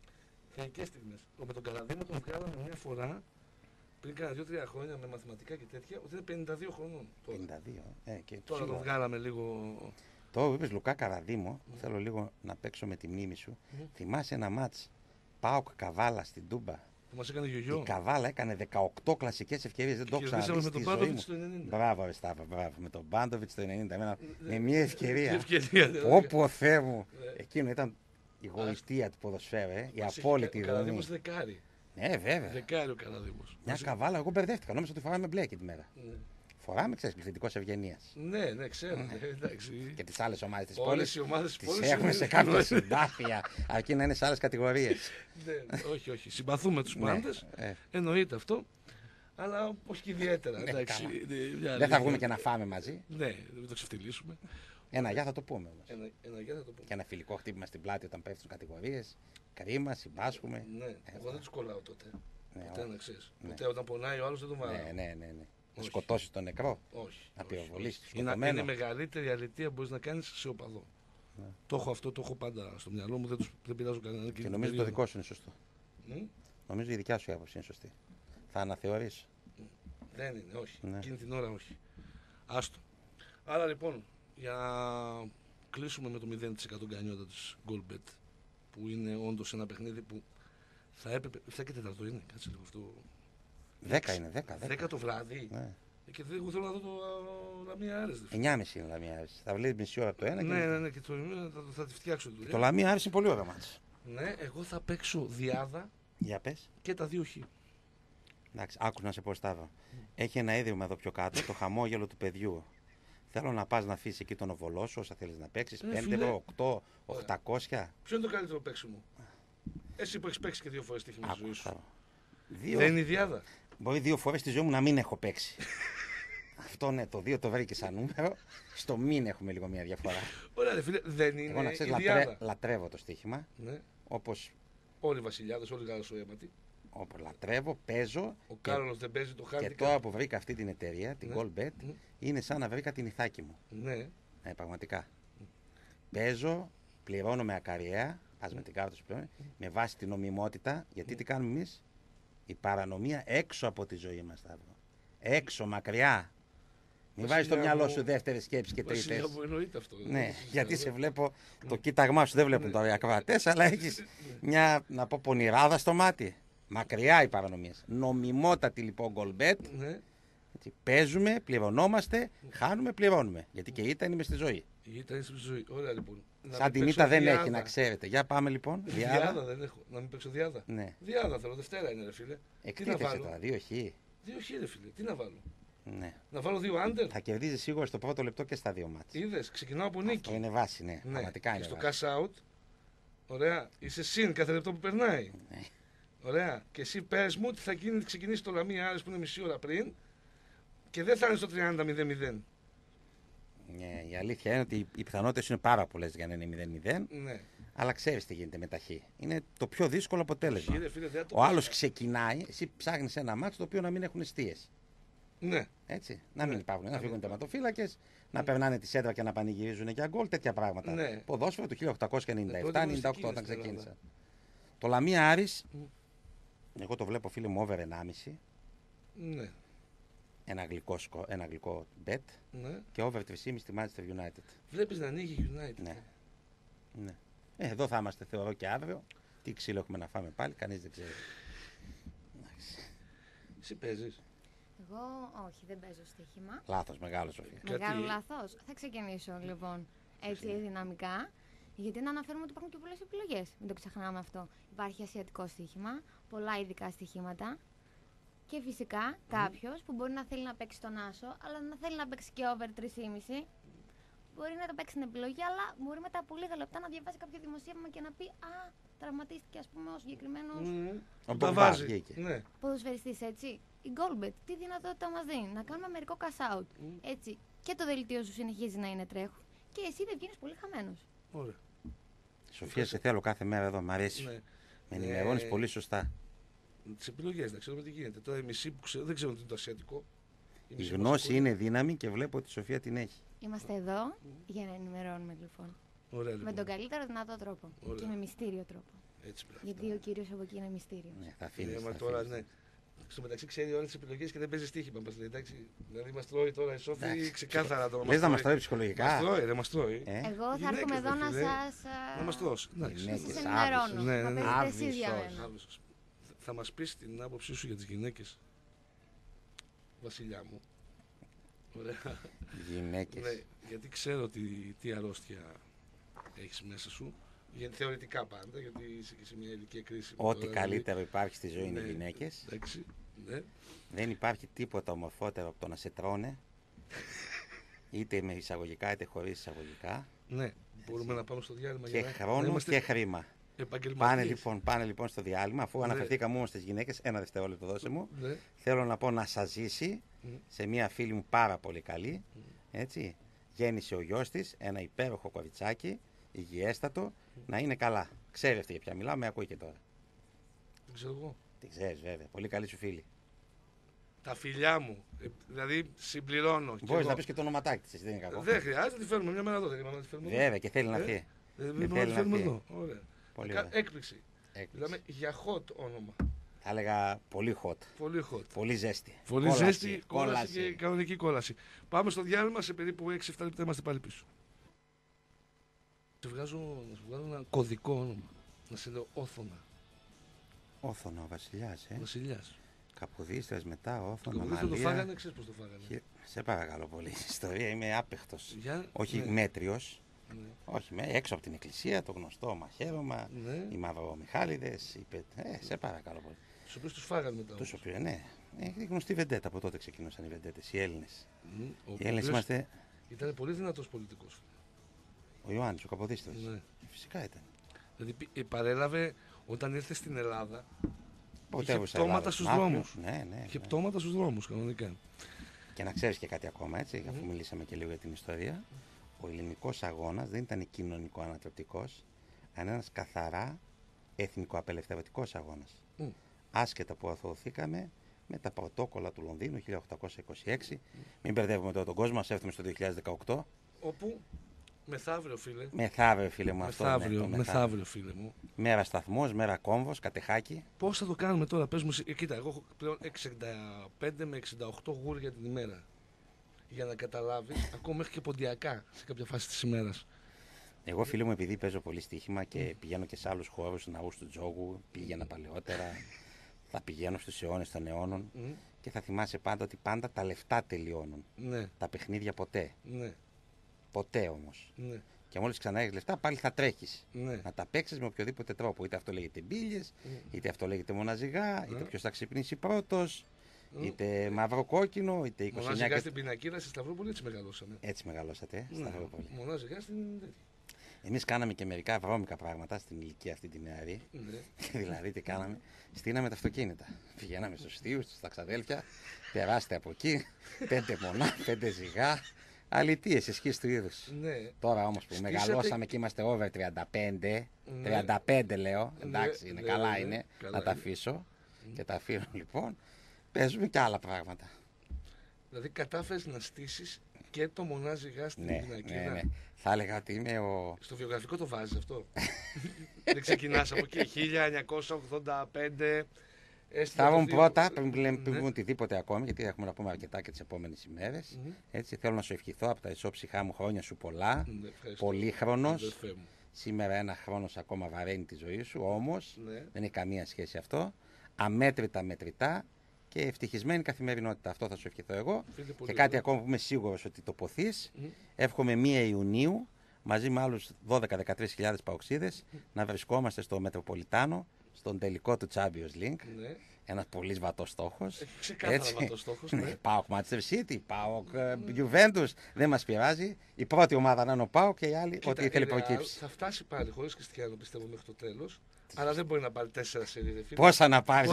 A: Θεϊκές στιγμές. Με τον Καραδίμο τον βγάλαμε μια φορά πριν κάνα 2-3 χρόνια με μαθηματικά και τέτοια ότι είναι 52 χρονών. Τώρα,
B: 52. Και
A: τώρα τον βγάλαμε λίγο.
B: Το είπε Λουκά Καραδίμο, θέλω λίγο να παίξω με τη μνήμη σου.
A: Μμμ.
B: Θυμάσαι ένα μάτς Πάοκ Καβάλα στην Τούμπα.
A: Που μας έκανε
B: Η
A: γιογιό.
B: Καβάλα έκανε 18 κλασικές ευκαιρίες, δεν το έχω
A: Κερδίσαμε
B: ξαναδεί
A: με
B: στη
A: τον
B: ζωή μου.
A: Πάντοβιτς το 90.
B: Μπράβο, Αριστάβα, μπράβο. Με τον Πάντοβιτς το 90. Εμένα,
A: Ναι.
B: με μια ευκαιρία.
A: Ευκαιρία, δηλαδή.
B: Όπου ο Θεέ μου.
A: Ναι.
B: Εκείνο ήταν η γοητεία του ποδοσφαίρου, η
A: Μας
B: απόλυτη
A: είχε- Ο
B: δομή.
A: Καραδίμος δεκάρι.
B: Ναι, βέβαια.
A: Δεκάρι ο Καραδίμος.
B: Μια Καβάλα, εγώ μπερδεύτηκα. Νόμιζα ότι φοράμε μπλε εκείνη τη μέρα.
A: Ναι.
B: Φοράμε, ξέρει, πληθυντικό ευγενία.
A: Ναι, ναι, ξέρω. Εντάξει.
B: Και τι άλλε ομάδε τη
A: Όλες
B: πόλη.
A: οι ομάδες της
B: Τι
A: πόλης
B: έχουμε
A: είναι
B: σε κάποια
A: φίλες.
B: συντάφια. Αρκεί να είναι σε άλλε κατηγορίε.
A: Ναι, όχι, όχι. Συμπαθούμε τους πάντες.
B: Ναι,
A: Εννοείται αυτό. Αλλά όχι και ιδιαίτερα.
B: Ναι,
A: εντάξει.
B: καλά.
A: Είναι μια
B: Δεν θα
A: αλήθεια.
B: βγούμε και να φάμε μαζί.
A: Ναι, δεν το ξεφτυλίσουμε.
B: Ένα γεια θα το πούμε όμως.
A: Ένα γεια θα το πούμε.
B: Και ένα φιλικό χτύπημα στην πλάτη όταν πέφτουν κατηγορίες. Κρίμα, συμπάσχουμε.
A: Ναι, εγώ δεν τους κολλάω τότε.
B: Ναι,
A: Ποτέ να ξέρεις.
B: Ναι.
A: Ποτέ όταν πονάει ο άλλος δεν τον βαράω.
B: Ναι. Να
A: Όχι.
B: σκοτώσεις τον νεκρό.
A: Όχι.
B: Να
A: όχι,
B: πυροβολήσεις
A: όχι.
B: τον
A: Είναι η
B: σκοτωμένο.
A: μεγαλύτερη αλητεία που μπορείς να κάνεις σε οπαδό.
B: Ναι.
A: Το έχω αυτό, το έχω πάντα στο μυαλό μου, δεν πειράζω κανέναν.
B: Και νομίζω το δικό σου είναι σωστό. Νομίζω η δικιά σου άποψη είναι σωστή. Θα αναθεωρήσω.
A: Δεν είναι, όχι.
B: Ναι.
A: Εκείνη την ώρα όχι. Άστο. Άρα λοιπόν, για να κλείσουμε με το 0% γκανιότα της Goldbet, που είναι όντως ένα παιχνίδι που θα έπρεπε. 7 και 4 είναι, κάτσε λίγο αυτό.
B: 10 είναι, 10.
A: 10 το βράδυ.
B: Ναι.
A: Και εγώ θέλω να δω το Λαμία Άρες.
B: 9.30 είναι Λαμία Άρης. Θα βλέπει μισή ώρα από το ένα.
A: Ναι, και το θα τη φτιάξω.
B: Και το Λαμία Άρης είναι πολύ ωραίο μάτς.
A: Ναι, εγώ θα παίξω διάδα
B: Για πες.
A: και τα 2 χ.
B: Εντάξει, άκου να σε πω, Σταύρο. Έχει ένα ίδρυμα εδώ πιο κάτω, το χαμόγελο του παιδιού. Θέλω να πας να αφήσεις εκεί τον οβολό σου, όσα θέλεις να παίξεις. 5
A: φίλε.
B: ευρώ, 8, 800.
A: Ποιο είναι το καλύτερο παίξιμο? Εσύ που έχεις παίξει και 2 φορές τύχημα στη ζωή σου.
B: Σταύρο.
A: Δεν είναι η διάδα.
B: Μπορεί 2 φορές στη ζωή μου να μην έχω παίξει. Αυτό ναι, το 2 το βρήκε σαν νούμερο. Στο μην έχουμε λίγο μια διαφορά.
A: Ωραία, ρε φίλε, δεν είναι
B: Εγώ να ξέρεις,
A: η διάδα.
B: λατρεύω το στοίχημα.
A: Ναι.
B: Όπως
A: Όλοι οι βασιλιάδες, όλοι οι γαλασσοαίματοι.
B: λατρεύω, παίζω.
A: Ο Κάρολος δεν παίζει το
B: Και
A: χάρτη.
B: τώρα που βρήκα αυτή την εταιρεία, την
A: Ναι.
B: Goldbet,
A: Ναι.
B: είναι σαν να βρήκα την Ιθάκη μου.
A: Ναι.
B: Πραγματικά. Παίζω, πληρώνω με ακαριέα, πας με την κάρτα σου πλέον, με βάση την νομιμότητα, γιατί τι κάνουμε εμείς? Η παρανομία έξω από τη ζωή μας, Σταύρο. Έξω, μακριά. Μην βάζεις στο
A: Βασιλιά
B: μυαλό
A: μου,
B: σου δεύτερες σκέψεις και τρίτες.
A: Βασιλιά μου, εννοείται αυτό.
B: Ναι, γιατί σε βλέπω, το κοίταγμά σου δεν βλέπουν τώρα οι ακροατές, αλλά έχεις μια, να πω, πονηράδα στο μάτι. Μακριά οι παρανομίες. Νομιμότατη λοιπόν Goldbet.
A: Ναι.
B: Έτσι, παίζουμε, πληρωνόμαστε, χάνουμε, πληρώνουμε. Γιατί και η ήττα είναι μες στη ζωή.
A: Η ήττα είναι στη ζωή. Ωραία λοιπόν. Να
B: Σαν
A: μην
B: την
A: παίξω
B: ήττα δεν
A: διάδα.
B: έχει, να ξέρετε. Για πάμε λοιπόν.
A: Διάδα δεν έχω. Να μην παίξω διάδα.
B: Ναι.
A: Διάδα θέλω. Δευτέρα είναι, ρε φίλε. Τι να
B: Εκτίθεσαι
A: βάλω?
B: τώρα, 2 χ.
A: 2 χ, ρε φίλε. Τι να βάλω?
B: Ναι.
A: Να βάλω 2 άντερ.
B: Θα κερδίζει σίγουρα στο πρώτο λεπτό και στα 2 μάτς.
A: Είδες, ξεκινάω από
B: Αυτό
A: νίκη.
B: είναι βάση, ναι.
A: Ναι.
B: Πραγματικά
A: Και
B: είναι
A: στο
B: βάση.
A: cash out. Ωραία. Είσαι συν κάθε λεπτό που περνάει.
B: Ναι.
A: Ωραία. Και εσύ πες μου ότι θα ξεκινήσει το Λαμία Άρης που είναι μισή ώρα πριν και δεν θα είναι στο 30-0-0.
B: Ναι, η αλήθεια είναι ότι οι πιθανότητες είναι πάρα πολλές για να είναι 0-0.
A: Ναι.
B: Αλλά ξέρεις τι γίνεται με τα χ. Είναι το πιο δύσκολο αποτέλεσμα.
A: Κύριε φίλε, δεν θα το
B: Ο άλλος
A: πω.
B: ξεκινάει, εσύ ψάχνεις ένα μάτς το οποίο να μην έχουν εστίες.
A: Ναι.
B: Έτσι. Να μην υπάρχουν, να φύγουν τερματοφύλακες, να περνάνε τη σέντρα και να πανηγυρίζουν για γκολ, τέτοια πράγματα.
A: Ναι.
B: Ποδόσφαιρο του 1897-98
A: τότε
B: όταν
A: στην
B: ξεκίνησα.
A: Ελλάδα.
B: Το Λαμία Άρης, εγώ το βλέπω φίλε μου over 1,5.
A: Ναι.
B: Ένα γλυκό bet
A: Ναι.
B: και over 3,5 στη Manchester United.
A: Βλέπεις να ανοίγει United.
B: Ναι. Ναι. Εδώ θα είμαστε θεωρώ και αύριο. Τι ξύλο έχουμε να φάμε πάλι, κανείς δεν ξέρει.
A: Εσύ παίζεις.
C: Εγώ όχι, δεν παίζω στοίχημα.
B: Λάθος, μεγάλο Σοφία.
C: Μεγάλο λάθος. Θα ξεκινήσω λοιπόν έτσι δυναμικά. Γιατί να αναφέρουμε ότι υπάρχουν και πολλές επιλογές. Μην το ξεχνάμε αυτό. Υπάρχει ασιατικό στοίχημα, πολλά ειδικά στοιχήματα. Και φυσικά κάποιος που μπορεί να θέλει να παίξει τον άσο, αλλά να θέλει να παίξει και over 3,5. Μπορεί να το παίξει την επιλογή, αλλά μπορεί μετά από λίγα λεπτά να διαβάσει κάποιο δημοσίευμα και να πει Α, τραυματίστηκε, ας πούμε, ο συγκεκριμένος
B: Ο
A: Τα
B: Πογμπά
A: βάζει.
B: βγήκε.
A: Ναι.
C: ποδοσφαιριστής, έτσι. Η Goldbet, τι δυνατότητα μας δίνει, να κάνουμε μερικό cash out. Έτσι. Και το δελτίο σου συνεχίζει να είναι τρέχον και εσύ δεν βγαίνεις πολύ χαμένος.
A: Ωραία.
B: Σοφία, σε θέλω κάθε μέρα εδώ, μ' αρέσει.
A: Ναι.
B: Με ενημερώνεις πολύ σωστά.
A: Τις επιλογές, να ξέρουμε τι γίνεται. Τώρα η μισή που ξέρω, δεν ξέρω τι είναι το ασιατικό.
B: Η
A: μισή
B: γνώση
A: μας
B: είναι δύναμη και βλέπω ότι η Σοφία την έχει.
C: Είμαστε εδώ για να ενημερώνουμε λοιπόν.
A: Ωραία,
C: Με
A: λοιπόν.
C: τον καλύτερο δυνατό τρόπο.
A: Ωραία.
C: Και με μυστήριο τρόπο.
A: Έτσι πρέπει.
C: Γιατί ο κύριος από εκεί είναι μυστήριος.
B: Ναι, θα αφήνεις.
A: Μα
B: θα
A: τώρα,
B: αφήνεις.
A: ναι. Στο μεταξύ ξέρει όλες τις επιλογές και δεν παίζει στοίχημα. Μας λέει, εντάξει, δηλαδή μας τρώει τώρα η Σόφη
B: Εντάξει.
A: ξεκάθαρα το.
B: Λες να μας τρώει ψυχολογικά.
A: Μας τρώει, δεν μας τρώει.
C: Εγώ θα
A: Γυναίκες,
C: έρχομαι εδώ
A: ρε
C: να
A: φίλε.
C: σας
A: Να μας τρώσει. Εντάξει.
B: Γυναίκες.
C: σας ενημερώνω.
A: Ναι,
C: Θα
A: ναι, ναι.
C: παίζετε εσείς
B: Άβυσσος.
C: για μένα.
A: Άβυσσος. Θα μας πεις την άποψή σου για τις γυναίκες. Βασιλιά μου. Ωραία.
B: Γυναίκες.
A: Ναι, γιατί ξέρω τι αρρώστια έχεις μέσα σου. Θεωρητικά πάντα, γιατί είσαι και σε μια ηλικία κρίση.
B: Ό,τι καλύτερο υπάρχει στη ζωή είναι οι
A: Ναι.
B: γυναίκες.
A: Εντάξει. Ναι.
B: Δεν υπάρχει τίποτα ομορφότερο από το να σε τρώνε. Είτε με εισαγωγικά είτε χωρίς εισαγωγικά.
A: Ναι. Μπορούμε να πάμε στο διάλειμμα
B: Και
A: για να
B: χρόνο
A: είμαστε
B: και χρήμα.
A: επαγγελματίες.
B: Πάνε λοιπόν στο διάλειμμα, αφού
A: Ναι.
B: αναφερθήκαμε όμως στις γυναίκες, ένα δευτερόλεπτο δώσε μου.
A: Ναι.
B: Θέλω να πω να σας ζήσει σε μια φίλη μου πάρα πολύ καλή, έτσι, Γέννησε ο γιος της ένα υπέροχο κοριτσάκι, υγιέστατο, να είναι καλά. Ξέρει αυτή για ποια μιλάω, με ακούει και τώρα.
A: Δεν ξέρω εγώ.
B: Τι ξέρεις βέβαια, πολύ καλή σου φίλη.
A: Τα φιλιά μου. Δηλαδή συμπληρώνω.
B: Μπορείς να πεις και το ονοματάκι της, δεν είναι κακό.
A: Δεν χρειάζεται, τη φέρνουμε μια μέρα εδώ. Δεν τη φέρνουμε εδώ.
B: Βέβαια και θέλει να έρθει.
A: Δεν θέλει να έρθει. Ωραία.
B: Πολύ ωραία.
A: Έκπληξη. Μιλάμε για hot όνομα.
B: Θα έλεγα πολύ hot.
A: Πολύ hot.
B: Πολύ ζέστη.
A: Πολύ ζέστη, κόλαση και κανονική κόλαση. Πάμε στο διάλειμμα, σε περίπου 6-7 λεπτά είμαστε πάλι πίσω. Να σου βγάζω ένα κωδικό όνομα. Να σε λέω Όθωνα.
B: Όθωνα, ο Βασιλιάς,
A: Βασιλιάς.
B: Καποδίστρες μετά, Όθωνα,
A: Μαλία. Το φάγανε, ξέρεις πώς το φάγανε.
B: Σε παρακαλώ πολύ. Ιστορία, είμαι άπεχτος. Όχι
A: ναι.
B: Μέτριος.
A: Ναι.
B: Όχι, έξω από την εκκλησία, το γνωστό μαχαίρωμα,
A: ναι.
B: οι μαυρομιχάλιδες, σε παρακαλώ πολύ.
A: Τους οποίους τους φάγανε μετά.
B: Τους οποίους, ναι. Η γνωστή βεντέτα, από τότε ξεκίνησαν οι βεντέτες, οι Έλληνες. Οι Έλληνες είμαστε...
A: Ήταν πολύ δυνατός πολιτικός.
B: Ο Ιωάννης, ο Καποδίστρας.
A: Ναι.
B: Φυσικά ήταν.
A: Δηλαδή παρέλαβε όταν ήρθε στην Ελλάδα.
B: Είχε
A: πτώματα στους δρόμους.
B: Ναι.
A: Είχε πτώματα στους δρόμους, κανονικά.
B: Και να ξέρεις και κάτι ακόμα, έτσι, αφού μιλήσαμε και λίγο για την ιστορία. Ο ελληνικός αγώνας δεν ήταν κοινωνικό-ανατρεπτικός, αλλά ένας καθαρά εθνικο-απελευθερωτικός αγώνας. Άσχετα που αθωωθήκαμε με τα πρωτόκολλα του Λονδίνου 1826. Μην μπερδεύουμε τώρα τον κόσμο, μας έρθουμε στο 2018.
A: Όπου μεθαύριο, φίλε.
B: Μεθαύριο, φίλε μου,
A: μεθαύριο, φίλε μου.
B: Μέρα σταθμός, μέρα κόμβος, κατεχάκι.
A: Πώς θα το κάνουμε τώρα, πες μου, κοίτα, εγώ έχω πλέον 65 με 68 γούρια την ημέρα. Για να καταλάβεις, ακόμα μέχρι και ποντιακά σε κάποια φάση της ημέρας.
B: Εγώ, φίλε μου, επειδή παίζω πολύ στοίχημα και πηγαίνω και σε άλλους χώρους, ναούς του τζόγου, πήγαινα παλαιότερα, θα πηγαίνω στους αιώνες των αιώνων και θα θυμάσαι πάντα ότι πάντα τα λεφτά τελειώνουν.
A: Ναι.
B: Τα παιχνίδια ποτέ.
A: Ναι.
B: Ποτέ όμως.
A: Ναι.
B: Και μόλις ξανά έχεις λεφτά, πάλι θα τρέχεις.
A: Ναι.
B: Να τα παίξεις με οποιοδήποτε τρόπο. Είτε αυτό λέγεται μπίλιες, είτε αυτό λέγεται μοναζιγά, είτε ποιος θα ξυπνήσει πρώτος. Είτε μαύρο-κόκκινο, είτε 29.
A: Μονάζιγά στην πινακίδα στη Σταυρούπολη, έτσι μεγαλώσαμε.
B: Έτσι μεγαλώσατε, Σταυρούπολη.
A: Μονάζιγά στην.
B: Εμείς κάναμε και μερικά βρώμικα πράγματα στην ηλικία αυτή την νεαρή. Δηλαδή, τι κάναμε, στείναμε τα αυτοκίνητα. Πηγαίναμε στους θείους, στα ξαδέλφια, περάστε από εκεί, 5 μονά, 5 ζυγά. Αλητίες, ισχύς του είδους.
A: Ναι.
B: Τώρα όμως που μεγαλώσαμε και είμαστε over 35, 35 λέω, εντάξει, είναι καλά είναι, να τα αφήσω και τα αφήνω λοιπόν. Παίζουμε και άλλα πράγματα.
A: Δηλαδή κατάφερες να στήσεις και το μονάζιγά στην πινακίδα.
B: Ναι. Θα έλεγα ότι είμαι ο...
A: Στο βιογραφικό το βάζεις αυτό. Δεν ξεκινάς από εκεί, 1985.
B: Θα βγουν πρώτα, πριν πούμε οτιδήποτε ακόμη, γιατί έχουμε να πούμε αρκετά και τις επόμενες ημέρες. Έτσι, θέλω να σου ευχηθώ από τα ισόψυχά μου χρόνια σου πολλά, πολύχρονος. Σήμερα ένα χρόνος ακόμα βαραίνει τη ζωή σου, όμως δεν έχει καμία σχέση αυτό. Αμέτρητα μετρητά και ευτυχισμένη καθημερινότητα. Αυτό θα σου ευχηθώ εγώ. Και κάτι ακόμα που είμαι σίγουρος ότι το ποθείς. Εύχομαι 1 Ιουνίου μαζί με άλλους 12-13 παοξίδες να βρισκόμαστε στο Μετροπολιτάνο, στον τελικό του Champions League.
A: Ναι.
B: Ένας πολύ βατός στόχος.
A: Ξεκάθαρα βατός στόχος.
B: Ναι. ΠΑΟΚ Manchester City, ΠΑΟΚ Juventus. Δεν μας πειράζει. Η πρώτη ομάδα να είναι ο ΠΑΟΚ και οι άλλοι ό,τι ήθελε προκύψει.
A: Θα φτάσει πάλι χωρίς Κριστιανό, πιστεύω, μέχρι το τέλος. Αλλά δεν μπορεί να πάρει 4 σερί.
B: Πόσα να πάρει,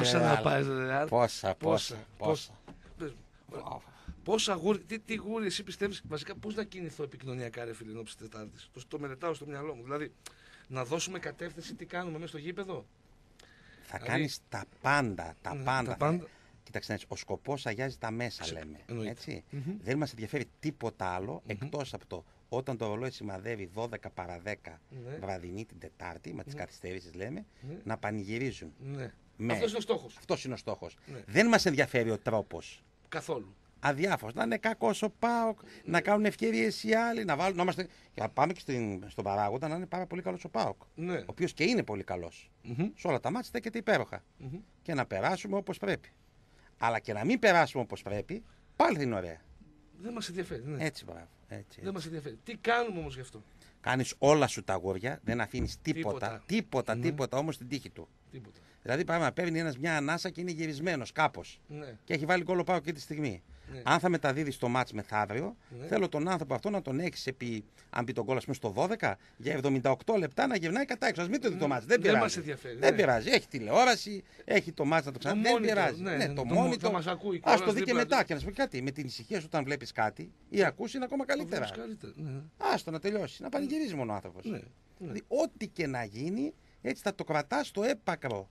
A: Πόσα γούρια, τι γούρια εσύ πιστεύεις, βασικά πώς να κινηθώ επικοινωνιακά, ρε φίλε, ενόψει Τετάρτης. Το μελετάω στο μυαλό μου. Δηλαδή, να δώσουμε κατεύθυνση τι κάνουμε μέσα στο γήπεδο.
B: Θα κάνεις τα πάντα. Κοίταξε, ο σκοπός αγιάζει τα μέσα, λέμε. Έτσι. Δεν μας ενδιαφέρει τίποτα άλλο εκτός από το όταν το ρολόι σημαδεύει 12 παρα 10 βραδινή την Τετάρτη, με τις καθυστερήσεις λέμε, να πανηγυρίζουν.
A: Αυτός είναι ο στόχος.
B: Αυτός είναι ο στόχος. Δεν μας ενδιαφέρει ο τρόπος.
A: Καθόλου.
B: Αδιάφορος. Να είναι κακός ο ΠΑΟΚ, να κάνουν ευκαιρίες οι άλλοι, να βάλουν. Να πάμε και στον παράγοντα να είναι πάρα πολύ καλός ο ΠΑΟΚ. Ο οποίος και είναι πολύ καλός. Σε όλα τα μάτια στέκεται υπέροχα. Και να περάσουμε όπως πρέπει. Αλλά και να μην περάσουμε όπως πρέπει, πάλι δεν είναι ωραία.
A: Δεν μας ενδιαφέρει. Ναι.
B: Έτσι, μπράβο. Έτσι.
A: Δεν μας ενδιαφέρει. Τι κάνουμε όμως γι' αυτό.
B: Κάνεις όλα σου τα αγόρια, δεν αφήνεις τίποτα όμως στην τύχη του.
A: Τίποτα.
B: Δηλαδή, πάμε να παίρνει ένας μια ανάσα και είναι γυρισμένος κάπως. Και έχει βάλει γκολ ο ΠΑΟΚ και τη στιγμή.
A: Ναι.
B: Αν θα μεταδίδεις το μάτς μεθαύριο,
A: Ναι.
B: θέλω τον άνθρωπο αυτό να τον έχεις αν πει τον κόλλο, στο 12, για 78 λεπτά να γυρνάει κατά έξω. Ας μην το δει το μάτς. Δεν πειράζει.
A: μας ενδιαφέρει,
B: Δεν
A: ναι.
B: πειράζει. Έχει τηλεόραση, έχει το μάτς να το ξαναδεί. Δεν
A: monitor,
B: πειράζει.
A: ναι,
B: το
A: θα
B: monitor.
A: μας ακούει
B: Ας το
A: κιόλας
B: δει και
A: δίπλα
B: μετά.
A: του.
B: Και να σου πω κάτι. Με την ησυχία σου όταν βλέπεις κάτι ή ακούς είναι ακόμα καλύτερα.
A: Καλύτερα. Ναι.
B: Άστο να τελειώσει. Να πανηγυρίζει μόνο ο άνθρωπος.
A: Ναι.
B: Δηλαδή, ό,τι και να γίνει, έτσι θα το κρατάς στο έπακρο.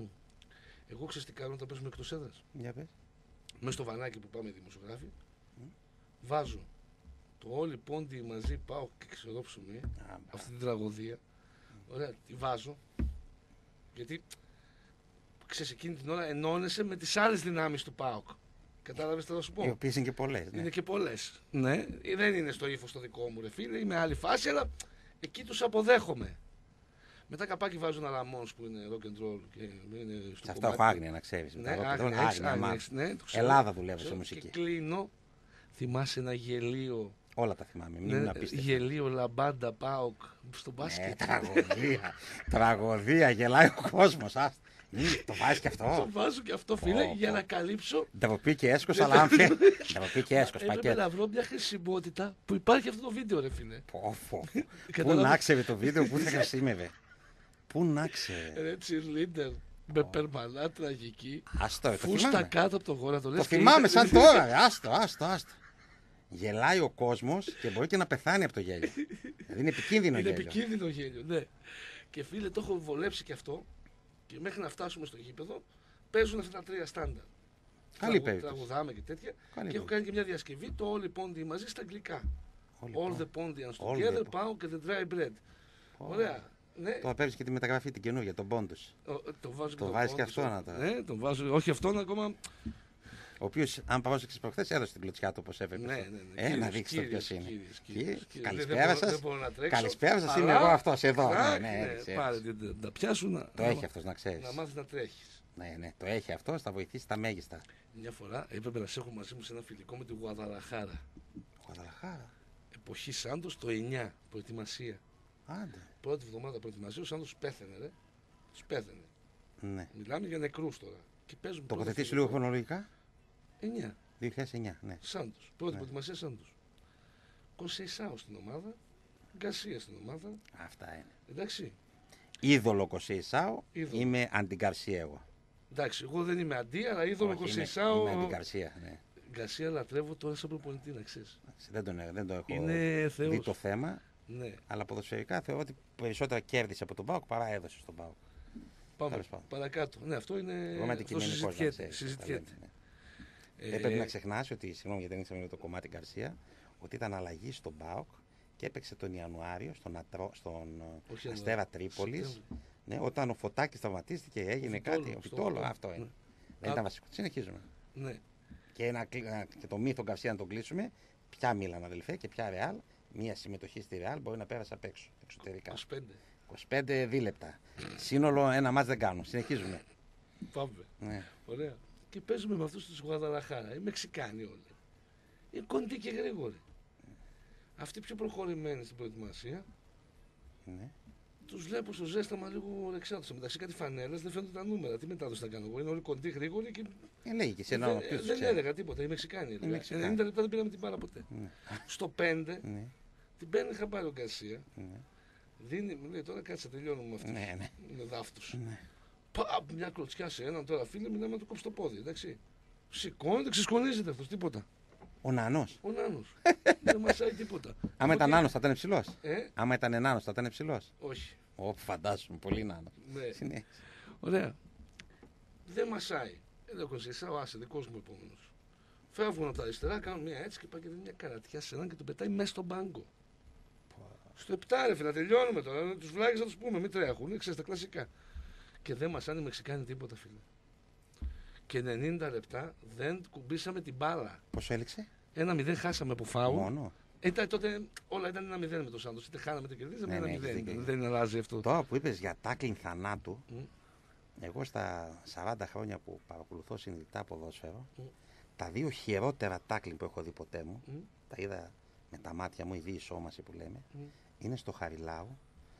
A: Εγώ ξέρεις τι κάνω όταν παίζουμε εκτός έδρας.
B: Για πες.
A: Μέσα στο βανάκι που πάμε οι δημοσιογράφοι, βάζω το όλοι πόντι μαζί πάω και ξερό ψωμί, αυτή την τραγωδία. Ωραία, τη βάζω. Γιατί ξέρεις, εκείνη την ώρα ενώνεσαι με τις άλλες δυνάμεις του ΠΑΟΚ. Κατάλαβες τι θα σου πω.
B: Οι οποίες είναι και πολλές. Ναι.
A: Είναι και πολλές. Ναι, δεν είναι στο ύφος το δικό μου, ρε φίλε, είμαι άλλη φάση, αλλά εκεί τους αποδέχομαι. Μετά καπάκι βάζω ένα Ραμόνς που είναι rock and roll και είναι στο
B: Σε αυτό
A: κομμάτι.
B: έχω άγνοια να ξέρεις.
A: Ναι,
B: Άγνοια, μάλλον.
A: ναι, το ξέρω.
B: Ελλάδα δουλεύω
A: Ξέρω
B: σε μουσική.
A: Και κλείνω. Θυμάσαι ένα γελίο.
B: Όλα τα θυμάμαι. Μην
A: Ναι,
B: είναι απίστευτο.
A: γελίο λαμπάντα ΠΑΟΚ στο μπάσκετ.
B: Τραγωδία. Τραγωδία. Γελάει ο κόσμος. Το βάζεις και
A: Το
B: αυτό.
A: βάζω και αυτό, φίλε, για να καλύψω.
B: Ντροπή και έσκος, αλλά αν θέλει. Ντροπή και έσκος,
A: Έπρεπε
B: πακέτο.
A: να βρω μια χρησιμότητα που υπάρχει αυτό το βίντεο, ρε φίλε.
B: Πού
A: Καταλάβες.
B: να ξέρει το βίντεο, πού θα χρησιμεύε. Πού να ξέρει.
A: Ρε cheerleader με περμανά τραγική.
B: Αυτό, το
A: Φούστα
B: θυμάμαι.
A: κάτω από το γόνατο.
B: Το θυμάμαι σαν τώρα. Άστο. Γελάει ο κόσμος και μπορεί και να πεθάνει από το γέλιο. Δηλαδή είναι επικίνδυνο
A: Είναι
B: γέλιο.
A: επικίνδυνο γέλιο, ναι. Και φίλε, το έχω βολέψει και αυτό. Και μέχρι να φτάσουμε στο γήπεδο, παίζουν αυτά τα τρία στάνταρ.
B: Καλή περίπτωση.
A: Τραγουδάμε και τέτοια.
B: Καλή
A: Και έχω κάνει και μια διασκευή, το Όλοι Πόντι μαζί στα αγγλικά. All the Pondians
B: All
A: together,
B: the-
A: πάω και the dry bread. Ωραία. Ναι.
B: Τώρα παίρνεις και τη μεταγραφή την καινούργια, τον Πόντους.
A: Το βάζω
B: Το
A: και
B: βάζεις και
A: Pontus,
B: αυτό να το-
A: Ναι, τον βάζω. Όχι αυτόν ακόμα.
B: Ο οποίος, αν πρόσεξες προχθές, έδωσε την κλωτσιά του όπως έπρεπε.
A: Ναι.
B: Να
A: Κύριος,
B: δείξει το
A: κύριος,
B: ποιος είναι.
A: κύριος,
B: Και
A: κύριος.
B: Καλησπέρα
A: Δεν
B: σας.
A: μπορώ να τρέξω.
B: Καλησπέρα σας,
A: Αλλά-
B: είμαι εγώ αυτός εδώ.
A: Κράκ,
B: Ναι,
A: ναι,
B: ξέρεις.
A: πάρε τα πιάσουν.
B: Το έχει αυτός να ξέρεις.
A: Να μάθεις να τρέχεις.
B: Ναι, το έχει αυτός, θα βοηθήσει τα μέγιστα.
A: Μια φορά έπρεπε να σε έχω μαζί μου σε ένα φιλικό με τη Γουαδαλαχάρα.
B: Γουαδαλαχάρα.
A: Εποχή Σάντος το 9, προετοιμασία.
B: Άντε.
A: Πρώτη εβδομάδα προετοιμασία, ο Σάντος πέθανε, ρε. Τους πέθανε.
B: Ναι.
A: Μιλάμε για νεκρούς τώρα. Και παίζουν
B: Τοποθετήσου λίγο χρονολογικά.
A: 9.
B: 2009, ναι.
A: Σάντος. Πρώτη προετοιμασία Σάντος. Κονσεϊσάο στην ομάδα. Γκαρσία στην ομάδα.
B: Αυτά είναι.
A: Εντάξει.
B: Είδωλο Κοσεϊσάου,
A: Είδωλο.
B: είμαι αντιγκαρσία εγώ.
A: Εντάξει, εγώ δεν είμαι αντί, αλλά είδωλο
B: Όχι,
A: Κονσεϊσάο.
B: είμαι αντιγκαρσία, ναι.
A: Γκαρσία λατρεύω τώρα σαν προπονητή, να ξέρεις.
B: Δεν το έχω
A: Είναι θεός.
B: δει το θέμα,
A: Ναι.
B: αλλά ποδοσφαιρικά θεωρώ ότι περισσότερα κέρδισε από τον ΠΑΟΚ παρά έδωσε στον ΠΑΟΚ.
A: Πάμε
B: Τέλος πάντων.
A: παρακάτω. Ναι, αυτό είναι.
B: Εγώ είμαι
A: Αυτό
B: αντικειμενικός, να
A: συζητιέται.
B: ξέρεις,
A: συζητιέται.
B: τα λέμε, ναι. Δεν πρέπει να ξεχνάς ότι, συγγνώμη γιατί δεν ήξερα με το κομμάτι Γκαρσία, ότι ήταν αλλαγή στον ΠΑΟΚ και έπαιξε τον Ιανουάριο στον
A: Όχι,
B: Αστέρα Τρίπολης.
A: Σεπτέμβρη.
B: Ναι, όταν ο Φωτάκης τραυματίστηκε, έγινε
A: Φιτόλο,
B: κάτι. Ο
A: στο
B: Φιτόλο,
A: Φιτόλο.
B: αυτό είναι.
A: Ναι.
B: Δεν
A: Α.
B: ήταν βασικό. Συνεχίζουμε.
A: Ναι.
B: Και το μύθο Γκαρσία να τον κλείσουμε. Ποια Μίλαν αδελφέ και ποια Ρεάλ. Μία συμμετοχή στη Ρεάλ μπορεί να πέρασε απ' έξω, εξωτερικά.
A: 25.
B: 25 δίλεπτα. Σύνολο ένα μάτς δεν κάνουν. Συνεχίζουμε.
A: Πάμε.
B: Ναι.
A: Ωραία. Και παίζουμε με αυτούς τους Γουαδαλαχάρα. Οι Μεξικάνοι όλοι. Οι κοντοί και γρήγοροι. Αυτοί πιο προχωρημένοι στην προετοιμασία.
B: Ναι.
A: Τους βλέπω στο ζέσταμα λίγο ρεξάτος. Μεταξύ κάτι φανέλες δεν φαίνονται τα νούμερα. Τι μετάδοση θα κάνω εγώ. Είναι όλοι κοντοί γρήγοροι και
B: Λέγει και σε ένα ποιος τους
A: δεν
B: ξέρει.
A: έλεγα τίποτα. Οι Μεξικάνοι έλεγα.
B: Μεξικάνοι.
A: 90 λεπτά δεν πήραμε την μπάλα ποτέ.
B: Ναι.
A: Στο 5
B: Ναι.
A: την παίρνει χαμπάρι ο Γκαρσία.
B: Ναι.
A: Δίνει, μου λέει τώρα κάτσε τελειώνουμε με αυτούς.
B: Ναι.
A: Με δάφτους.
B: Ναι.
A: Παπ, μια κλωτσιά σε έναν τώρα φίλε, μιλάμε να του κόψει το πόδι. Εντάξει. Σηκώνεται, ξεσκονίζεται αυτό, τίποτα.
B: Ο Νανός.
A: Ο Νάνος. Δεν μασάει τίποτα.
B: Άμα ήταν Νάνος θα ήταν ψηλός.
A: Ε,
B: Άμα ήταν Νάνος θα ήταν ψηλός.
A: όχι.
B: Ω, φαντάσου, πολύ Νάνος.
A: Ναι.
B: Συνέχισε.
A: Ωραία. Δεν μασάει. Λέω κονσεϊσάω, άσε, δικός μου επόμενος. Φεύγουν από τα αριστερά, κάνουν μια έτσι και πάει και δίνει μια καρατιά σε έναν και τον πετάει μέσα στον πάγκο. Στο 7 ρε φίλε, να τελειώνουμε τώρα. Τους βλάκες να τους πούμε, μην τρέχουν, ξέρεις τα κλασικά. Και δεν μασάνε οι Μεξικάνοι τίποτα φίλε. Και 90 λεπτά δεν κουμπίσαμε την μπάλα.
B: Πόσο έληξε?
A: 1-0 χάσαμε από φάουλ.
B: Μόνο.
A: Τότε όλα ήταν 1-0 με το Σάντος. Είτε χάναμε είτε κερδίζαμε.
B: Ναι,
A: 1-0.
B: έχεις δίκιο.
A: Δεν αλλάζει αυτό.
B: Τώρα που είπες για τάκλινγκ θανάτου,
A: Μμ.
B: εγώ στα 40 χρόνια που παρακολουθώ συνειδητά ποδόσφαιρο,
A: Μμ.
B: τα δύο χειρότερα τάκλινγκ που έχω δει ποτέ μου,
A: Μμ.
B: τα είδα με τα μάτια μου, η διεισόμαση που λέμε,
A: Μμ.
B: είναι στο Χαριλάου,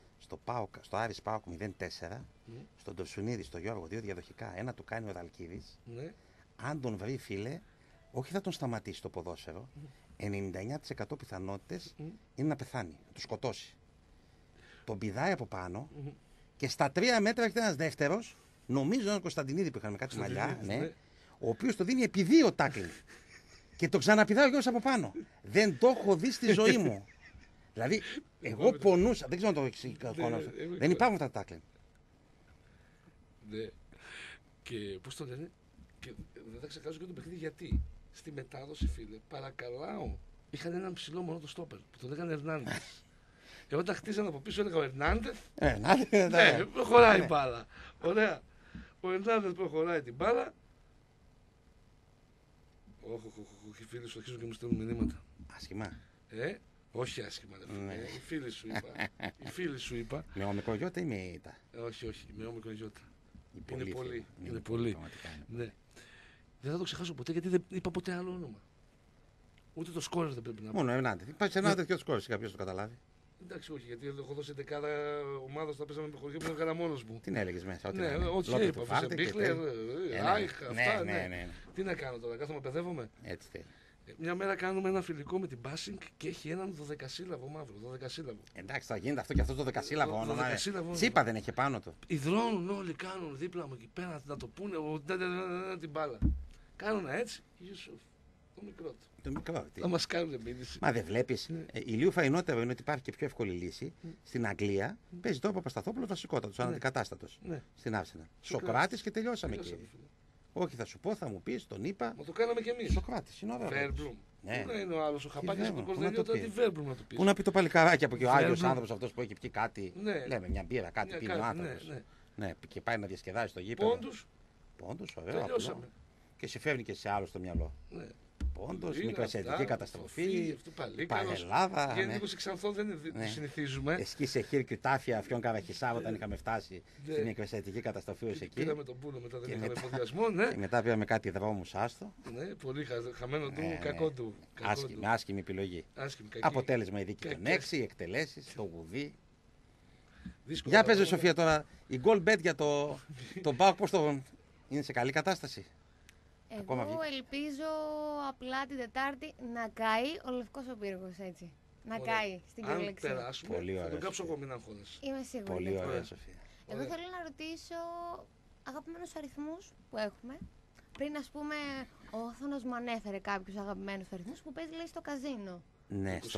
B: στο Άρης Πάοκ 0-4,
A: Μμ.
B: στον Τορσουνίδη, στο Γιώργο 2 διαδοχικά. Ένα του κάνει ο Δαλκίδης.
A: Ναι.
B: Αν τον βρει, φίλε, όχι θα τον σταματήσει το ποδόσφαιρο, 99% πιθανότητες είναι να πεθάνει, να τον σκοτώσει. Τον πηδάει από πάνω και στα 3 μέτρα έρχεται ένας δεύτερος, νομίζω έναν Κωνσταντινίδη που είχαν με κάτι μαλλιά, ναι, ο οποίος το δίνει επί 2 τάκλινγκ. Και το ξαναπηδάει ο Γιώργος από πάνω. Δεν το έχω δει στη ζωή μου. Δηλαδή, εγώ πονούσα, δεν ξέρω να το εξηγήσω. Δεν υπάρχουν αυτά τα τάκλινγκ.
A: Ναι. Και πώς το λένε, και δεν θα ξεχάσω και το παιχνίδι γιατί. Στη μετάδοση, φίλε, παρακαλάω, είχαν έναν ψηλό μόνο το στόπερ που το λέγανε Ερνάντες. Εγώ τα χτίζανε από πίσω, έλεγα ο Ερνάντες. Ναι, προχωράει η μπάλα. Ωραία. Ο Ερνάντες προχωράει την μπάλα. Όχι, οι φίλοι σου αρχίζουν και μου στέλνουν μηνύματα.
B: Άσχημα.
A: Όχι άσχημα, ρε φίλε. Οι φίλοι σου είπα. Οι φίλοι σου είπα.
B: Με ομικρογιώτα ή με ήττα?
A: Όχι, με ομικρογιώτα.
B: Είναι
A: πολύ. Είναι πολύ. Ναι. Δεν θα το ξεχάσω ποτέ γιατί δεν είπα ποτέ άλλο όνομα. Ούτε το σκόρερ δεν πρέπει να πω.
B: Μόνο Ερνάντες. Υπάρχει ένα τέτοιο σκόρερ, κάποιος το καταλάβει.
A: Εντάξει, όχι, γιατί έχω δώσει 11 ομάδα στα παίζαμε με χωριό που έκανα μόνος μου.
B: Τι έλεγες μέσα, ό,τι
A: ναι, ό,τι είπα. Φυσεμπίχλερ, Άιχ, αυτά. Ναι. Τι να κάνω τώρα, κάθομαι, παιδεύομαι.
B: Έτσι θέλει.
A: Μια μέρα κάνουμε ένα φιλικό με την Passing και έχει έναν 12σύλλαβο μαύρο. 12σύλλαβο.
B: Εντάξει, θα γίνεται αυτό και αυτό το 12σύλλαβο όνομα. Τσίπα δεν έχει πάνω του.
A: Ιδρώνουν όλοι, κάνουν δίπλα μου εκεί πέρα να το πούνε την μπάλα. Κάνουν έτσι, Ιουσούφ. Το μικρό του.
B: Το μικρό.
A: Θα μας κάνουν μήνυση.
B: Μα δεν βλέπεις. Ηλίου φαϊνότερο είναι ότι υπάρχει και πιο εύκολη λύση. Στην Αγγλία παίζει τώρα ο Παπασταθόπουλος βασικότατος, αναντικατάστατος. Στην Άρσενα. Σοκράτης και τελειώσαμε εκεί. Όχι, θα σου πω, θα μου πεις, τον είπα.
A: Μα το κάναμε κι εμείς.
B: Σοκράτης, είναι ωραίο.
A: Βέρμπλουμ.
B: Ναι.
A: Πού να είναι ο άλλος, ο Χαπάκης από τον Κορδελιό, τώρα τι Βέρμπλουμ να του πεις.
B: Πού να πει το παλικάράκι από εκεί, ο Άγιος άνθρωπος αυτός που έχει πιει κάτι.
A: Ναι.
B: Λέμε μια μπύρα, κάτι πίνει ο άνθρωπος. Ναι, και πάει να διασκεδάσει το γήπεδο. Πόντους, ωραίο.
A: Τελειώσαμε.
B: Και σε φέρνει και σε άλλο στο μυαλό.
A: Ναι.
B: Πόντος, μικρασιατική καταστροφή, Παγελάδα.
A: Για εντύπωση Ξανθό δεν συνηθίζουμε.
B: Εσκή σε χείρ και τάφια, αυτιόν Καραχισά όταν είχαμε φτάσει στη μικρασιατική καταστροφή ως εκεί.
A: Πήραμε τον Πούλο μετά, δεν είχαμε εφοδιασμό, ναι.
B: Και μετά πήραμε κάτι δρόμους άστο.
A: Ναι, πολύ χαμένο του, κακό του.
B: Άσχημη επιλογή. Αποτέλεσμα η δίκη των 6, εκτελέσεις, το γουδί. Για παίζε Σοφία τώρα, η goal bet για τον ΠΑΟΚ πώς το είναι σε καλή κατάσταση?
C: Εγώ ελπίζω απλά την Τετάρτη να καεί ο Λευκός ο Πύργος, έτσι. Να καεί στην κυριολεξία.
A: Αν περάσουμε, θα τον κάψω εγώ, μην αγχώνεσαι.
C: Είμαι σίγουρη.
B: Πολύ ωραία, Σοφία.
C: Εγώ θέλω να ρωτήσω αγαπημένους αριθμούς που έχουμε. Πριν, ας πούμε, ο Όθωνος μου ανέφερε κάποιους αγαπημένους αριθμούς που παίζει, λέει, στο καζίνο.
B: Ναι,
A: 29
B: στο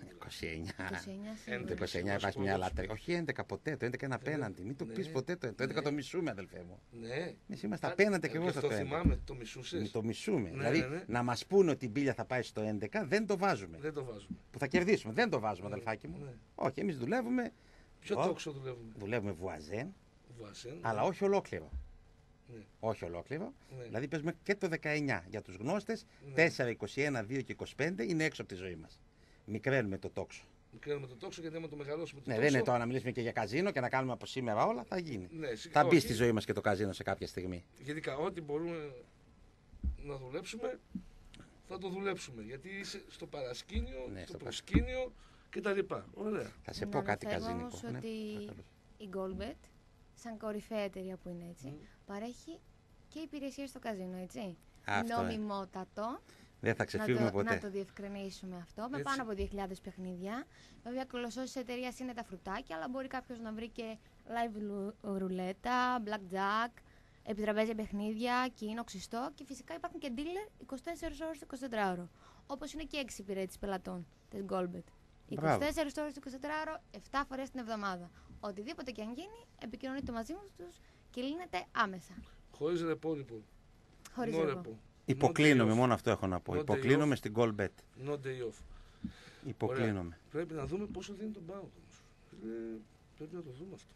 B: 29. Το 29 υπάρχει μια λατρεία. Όχι 11 ποτέ, το 11 είναι απέναντι. Μην το πεις ποτέ το 11, το μισούμε, αδελφέ μου.
A: Ναι.
B: Εμείς είμαστε απέναντι και εγώ στο 11.
A: Το θυμάμαι, το μισούσες.
B: Το μισούμε. Δηλαδή να μας πούνε ότι η μπίλια θα πάει στο 11, δεν το βάζουμε.
A: Δεν το βάζουμε.
B: Που θα κερδίσουμε. Δεν το βάζουμε, αδελφάκι μου. Όχι, εμείς δουλεύουμε.
A: Ποιο τόξο δουλεύουμε?
B: Δουλεύουμε βουαζέν, αλλά όχι ολόκληρο. Ναι. Όχι ολόκληρο. Ναι. Δηλαδή παίζουμε και το 19 για τους γνώστες. 4, 21, 2 και 25 είναι έξω από τη ζωή μας. Μικραίνουμε το τόξο.
A: Μικραίνουμε το τόξο γιατί άμα το μεγαλώσουμε το
B: ναι,
A: τόξο.
B: Δεν είναι τώρα να μιλήσουμε και για καζίνο και να κάνουμε από σήμερα όλα. Θα γίνει.
A: Ναι,
B: θα μπει στη ζωή μας και το καζίνο σε κάποια στιγμή.
A: Γιατί ό,τι μπορούμε να δουλέψουμε θα το δουλέψουμε. Γιατί είσαι στο παρασκήνιο, στο προσκήνιο κτλ. Ωραία.
B: Θα σε πω κάτι καζίνικο.
C: Όμως ότι η Goldbet, σαν κορυφαία εταιρεία που είναι έτσι, παρέχει και υπηρεσίες στο καζίνο, έτσι. Νομιμότατο.
B: Δεν θα ξεφύγουμε ποτέ.
C: Να το διευκρινίσουμε αυτό. Με πάνω από 2.000 παιχνίδια. Βέβαια, κολοσσός της εταιρείας είναι τα φρουτάκια, αλλά μπορεί κάποιος να βρει και live ρουλέτα, blackjack, επιτραπέζια παιχνίδια, κίνο, ξυστό και φυσικά υπάρχουν και dealer 24 ώρες το 24ωρο. Όπως είναι και εξυπηρέτηση πελατών της Goldbet. 24 ώρες το 24ωρο, 7 φορές την εβδομάδα. Οτιδήποτε και αν γίνει, επικοινωνείτε μαζί τους και λύνεται άμεσα.
A: Χωρίς ρεπό, λοιπόν.
C: Χωρίς ρεπό.
B: Υποκλίνομαι, μόνο αυτό έχω να πω. Υποκλίνομαι στην Goldbet.
A: No day off.
B: Υποκλίνομαι.
A: Πρέπει να δούμε πόσο δίνει τον ΠΑΟΚ όμως. Πρέπει να το δούμε αυτό.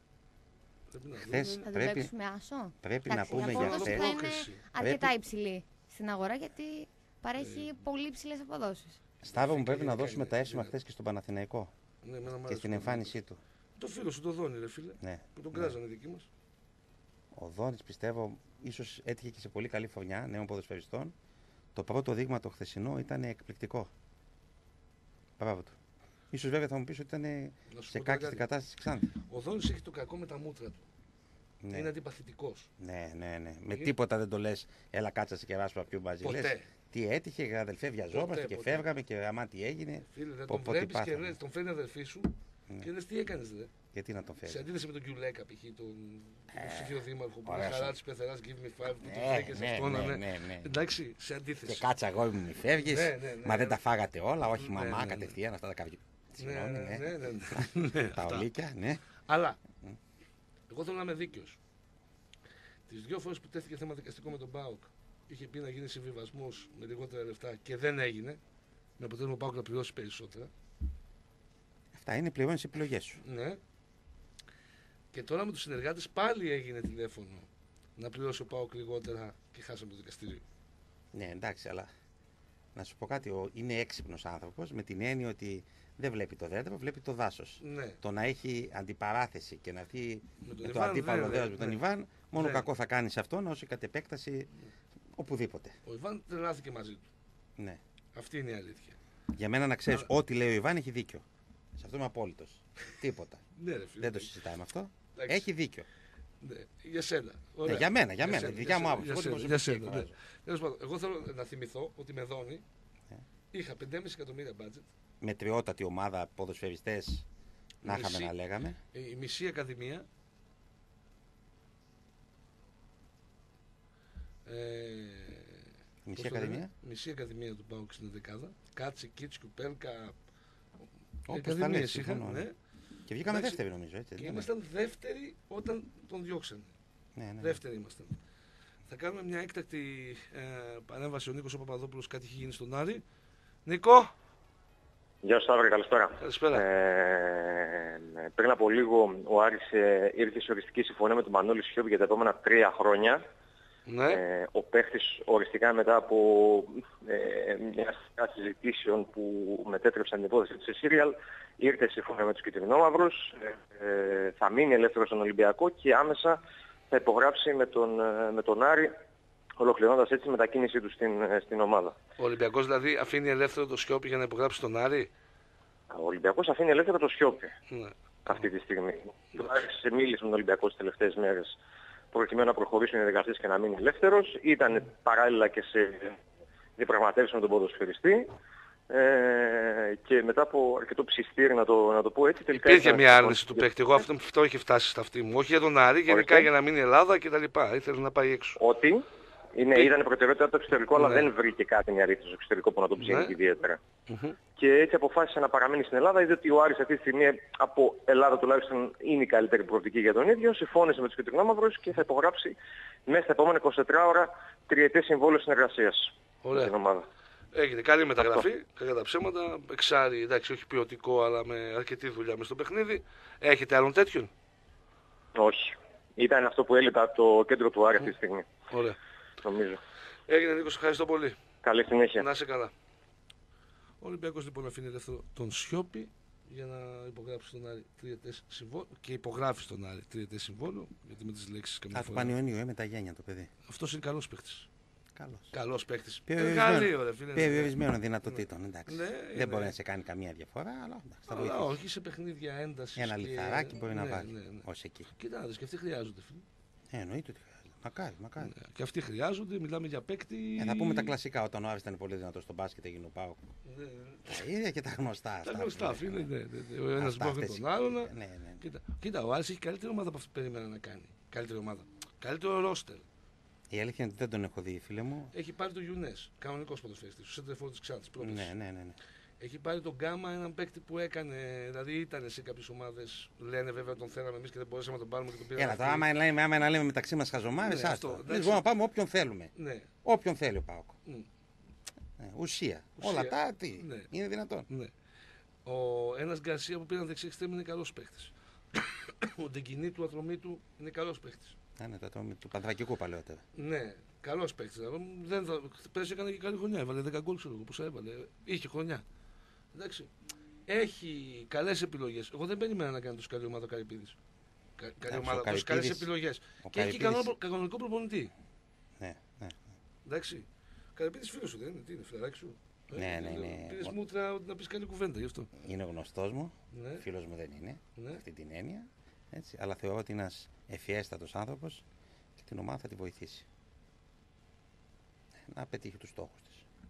C: Θα το παίξουμε άσο.
B: Πρέπει να πούμε για χθες.
C: Θα είναι αρκετά υψηλή στην αγορά γιατί παρέχει πολύ υψηλές αποδόσεις.
B: Σταύρο μου, πρέπει να δώσουμε τα έσημα χθες και στον Παναθηναϊκό. Και στην εμφάνισή του.
A: Το φίλο σου, το Δόνι, ρε φίλε. Που τον κράζανε δικοί μας.
B: Ο Δόνης πιστεύω ίσως έτυχε και σε πολύ καλή χρονιά νέων ποδοσφαιριστών. Το πρώτο δείγμα το χθεσινό ήταν εκπληκτικό. Μπράβο του. Ίσως βέβαια θα μου πεις ότι ήταν σε κάκιστη κατάσταση Ξάνθη.
A: Ο Δόνης έχει το κακό με τα μούτρα του. Ναι. Είναι αντιπαθητικός.
B: Ναι. Με τίποτα δεν το λες, έλα κάτσα σε κεράσου παπιού μαζί.
A: Ποτέ.
B: τι έτυχε, αδελφέ, βιαζόμαστε και φεύγαμε και άμα τι έγινε.
A: Φίλε, δεν τον βλέπεις και λες, τον φέρνει αδελφή σου και λες τι έκανες, δε.
B: Γιατί να τον φέρει.
A: Σε αντίθεση με τον Κιουλέκα, π.χ. τον ψηφίο δήμαρχο που είναι χαρά τη πεθερά, give me five, που τον φέκες αυτό να είναι. Εντάξει, σε αντίθεση.
B: Και κάτσα εγώ μου φεύγεις, μα δεν τα φάγατε όλα, όχι μαμά, κατευθείαν αυτά τα κάποια. Συγγνώμη, ναι. Τα ολίκια, ναι.
A: Αλλά, εγώ θέλω να είμαι δίκαιος. Τις 2 φορές που τέθηκε θέμα δικαστικό με τον ΠΑΟΚ, είχε πει να γίνει συμβιβασμός με λιγότερα λεφτά και δεν έγινε. Με αποτέλεσμα ο ΠΑΟΚ να πληρώσει περισσότερα.
B: Αυτά είναι πλέον οι επιλογές σου.
A: Ναι. Και τώρα με τους συνεργάτες πάλι έγινε τηλέφωνο να πληρώσει ο ΠΑΟΚ λιγότερα και χάσαμε το δικαστήριο.
B: Ναι, εντάξει, αλλά να σου πω κάτι. Είναι έξυπνος άνθρωπος με την έννοια ότι δεν βλέπει το δέντρο, βλέπει το δάσος.
A: Ναι.
B: Το να έχει αντιπαράθεση και να έρθει με το
A: Ιβάν,
B: αντίπαλο δέος με τον Ιβάν, μόνο
A: ναι.
B: κακό θα κάνει σε αυτόν, όσο κατ' επέκταση οπουδήποτε.
A: Ο Ιβάν τρελάθηκε μαζί του.
B: Ναι.
A: Αυτή είναι η αλήθεια.
B: Για μένα να ξέρεις, ό,τι λέει ο Ιβάν έχει δίκιο. Σε αυτό είμαι απόλυτος. Τίποτα.
A: Ναι, ρε, φίλε,
B: δεν το συζητάμε αυτό.
A: Εντάξει.
B: Έχει δίκιο.
A: Ναι, για σένα.
B: Ναι, για μένα, η δικιά μου άποψη.
A: Για σένα. Ναι. Εγώ θέλω να θυμηθώ ότι με Δόνη είχα 5,5 εκατομμύρια budget.
B: Μετριότατη ομάδα ποδοσφαιριστές να είχαμε να λέγαμε.
A: Η μισή ακαδημία.
B: Μισή ακαδημία.
A: Μισή ακαδημία του ΠΑΟΚ στην δεκάδα. Κάτσε, Κίτσκου, Πέλκα.
B: Όπως τα λες, ναι. Και βγήκαμε δεύτεροι νομίζω. Έτσι,
A: και ήμασταν δεύτεροι όταν τον διώξανε.
B: Ναι.
A: Δεύτεροι ήμασταν. Θα κάνουμε μια έκτακτη παρέμβαση. Ο Νίκος ο Παπαδόπουλος, κάτι έχει γίνει στον Άρη. Νίκο!
D: Γεια σου Σταύρη, καλησπέρα.
A: Καλησπέρα.
D: Πριν από λίγο ο Άρης ήρθε σε οριστική συμφωνία με τον Μανώλη Σιώπη για τα επόμενα 3 χρόνια.
A: Ναι.
D: Ο παίχτης οριστικά μετά από μια σειρά συζητήσεων που μετέτρεψαν την υπόθεση της Σύριαλ ήρθε σε συμφωνία με τους κυτρινόμαυρους, θα μείνει ελεύθερος στον Ολυμπιακό και άμεσα θα υπογράψει με τον Άρη, ολοκληρώνοντας έτσι τη μετακίνησή του στην ομάδα.
A: Ο Ολυμπιακός δηλαδή αφήνει ελεύθερο το Σιώπη για να υπογράψει τον Άρη.
D: Ο Ολυμπιακός αφήνει ελεύθερο το Σιώπη αυτή τη στιγμή. Ο Άρης μίλησε με τον Ολυμπιακό τις τελευταίες μέρες προκειμένου να προχωρήσουν οι διαδικασίες και να μείνει ελεύθερος. Ήταν παράλληλα και σε διαπραγματεύσεις με τον ποδοσφαιριστή. Και μετά από αρκετό ψιστήρι, να το πω έτσι, τελικά.
A: Υπήρχε μια άρνηση του παίκτη. Εγώ αυτό είχε φτάσει στα αυτή μου. Όχι για τον Άρη, γενικά για να μείνει η Ελλάδα κτλ. Ήθελε να πάει έξω.
D: Ότι ήταν προτεραιότητα το εξωτερικό, αλλά δεν βρήκε κάτι μια ρήτρα στο εξωτερικό που να το ψήνει ιδιαίτερα. Και έτσι αποφάσισε να παραμείνει στην Ελλάδα. Είδε ότι ο Άρης αυτή τη στιγμή από Ελλάδα τουλάχιστον είναι η καλύτερη προοπτική για τον ίδιο. Συμφώνησε με τους κυτρινόμαυρους και θα υπογράψει μέσα στα επόμενα 24 ώρα τριετές συμβόλαιο συνεργασίας με την ομάδα.
A: Έγινε καλή μεταγραφή, κακά τα ψέματα. Εξάρι, εντάξει, όχι ποιοτικό, αλλά με αρκετή δουλειά μες στο παιχνίδι. Έχετε άλλον τέτοιον?
D: Όχι. Ήταν αυτό που έλειπε από το κέντρο του Άρη αυτή τη στιγμή.
A: Ωραία.
D: Νομίζω.
A: Έγινε, Νίκο, ευχαριστώ πολύ.
D: Καλή συνέχεια.
A: Να είσαι καλά. Ο Ολυμπιακός λοιπόν αφήνει ελεύθερο τον Σιώπη για να υπογράψει στον Άρη τριετές συμβόλαιο και υπογράφει στον Άρη τριετές συμβόλαιο. Γιατί με τις λέξεις καμιά φορά.
B: Από Πανιωνίου, με τα γένια το παιδί.
A: Αυτός είναι καλός παίχτης.
B: Καλός
A: παίχτης.
B: Περιορισμένων δυνατοτήτων. Εντάξει. Δεν μπορεί να σε κάνει καμία διαφορά, αλλά θα βοηθήσει.
A: Όχι σε παιχνίδια έντασης.
B: Ένα λιθαράκι μπορεί να βάλει ως εκεί.
A: Κοίτα να δεις, και αυτοί χρειάζονται, φίλε.
B: Εννοείται ότι χρειάζονται. Μακάρι.
A: Και αυτοί χρειάζονται, μιλάμε για παίκτη.
B: Θα πούμε τα κλασικά. Όταν ο Άρης ήταν πολύ δυνατός στο μπάσκετ, έγινε ο ΠΑΟΚ. Τα ίδια και τα γνωστά.
A: Τα γνωστά, φίλε. Ο ένας μπορεί τον άλλον. Κοίτα, ο Άρης έχει καλύτερη ομάδα από αυτή που περίμενα να κάνει. Καλύτερη ομάδα. Καλύτερο ρόστερ.
B: Η αλήθεια είναι ότι δεν τον έχω δει, φίλε μου.
A: Έχει πάρει τον Γιουνές, κανονικός ποδοσφαιριστής, ο σέντερφορ της Ξάνθης.
B: Ναι.
A: Έχει πάρει τον Γκάμα, έναν παίκτη που έκανε, δηλαδή ήταν σε κάποιες ομάδες. Λένε βέβαια τον θέλαμε εμείς και δεν μπορέσαμε να τον πάρουμε και τον πήραμε.
B: Έλα, τώρα άμα να λέμε μεταξύ μας χαζομάρες, άστο. Εμείς μπορούμε να πάμε όποιον θέλουμε.
A: Ναι.
B: Όποιον θέλει ο ΠΑΟΚ. Ουσία. Όλα τα τι. Είναι δυνατόν.
A: Ναι. Ένας Γκαρσία που πήραν δεξί εξτρέμ είναι καλός παίκτης. Ο Ντεγκινή του Ατρωμίτου είναι καλός παίκτης.
B: Ναι, του Πανθρακικού παλαιότερα.
A: Ναι, καλός παίκτης. Πέρσι έκανε και καλή χρονιά. Έβαλε 10 γκολ, ξέρω εγώ πώς έβαλε. Είχε χρονιά. Εντάξει. Έχει καλές επιλογές. Εγώ δεν περίμενα να κάνει τόσο καλή ομάδα ο Καρυπίδης. Καλή ομάδα, τόσο καλές επιλογές. Και έχει κανονικό προπονητή.
B: Ναι.
A: Εντάξει. Καρυπίδης φίλος σου δεν είναι, τι είναι, φιλαράκι σου?
B: Ναι.
A: Πήρες μούτρα να πεις καλή κουβέντα γι' αυτό.
B: Είναι γνωστός μου, φίλος μου δεν είναι, αυτή την έννοια. Έτσι, αλλά θεωρώ ότι είναι ένας ευφιέστατος άνθρωπος και την ομάδα θα τη βοηθήσει να πετύχει τους στόχους της.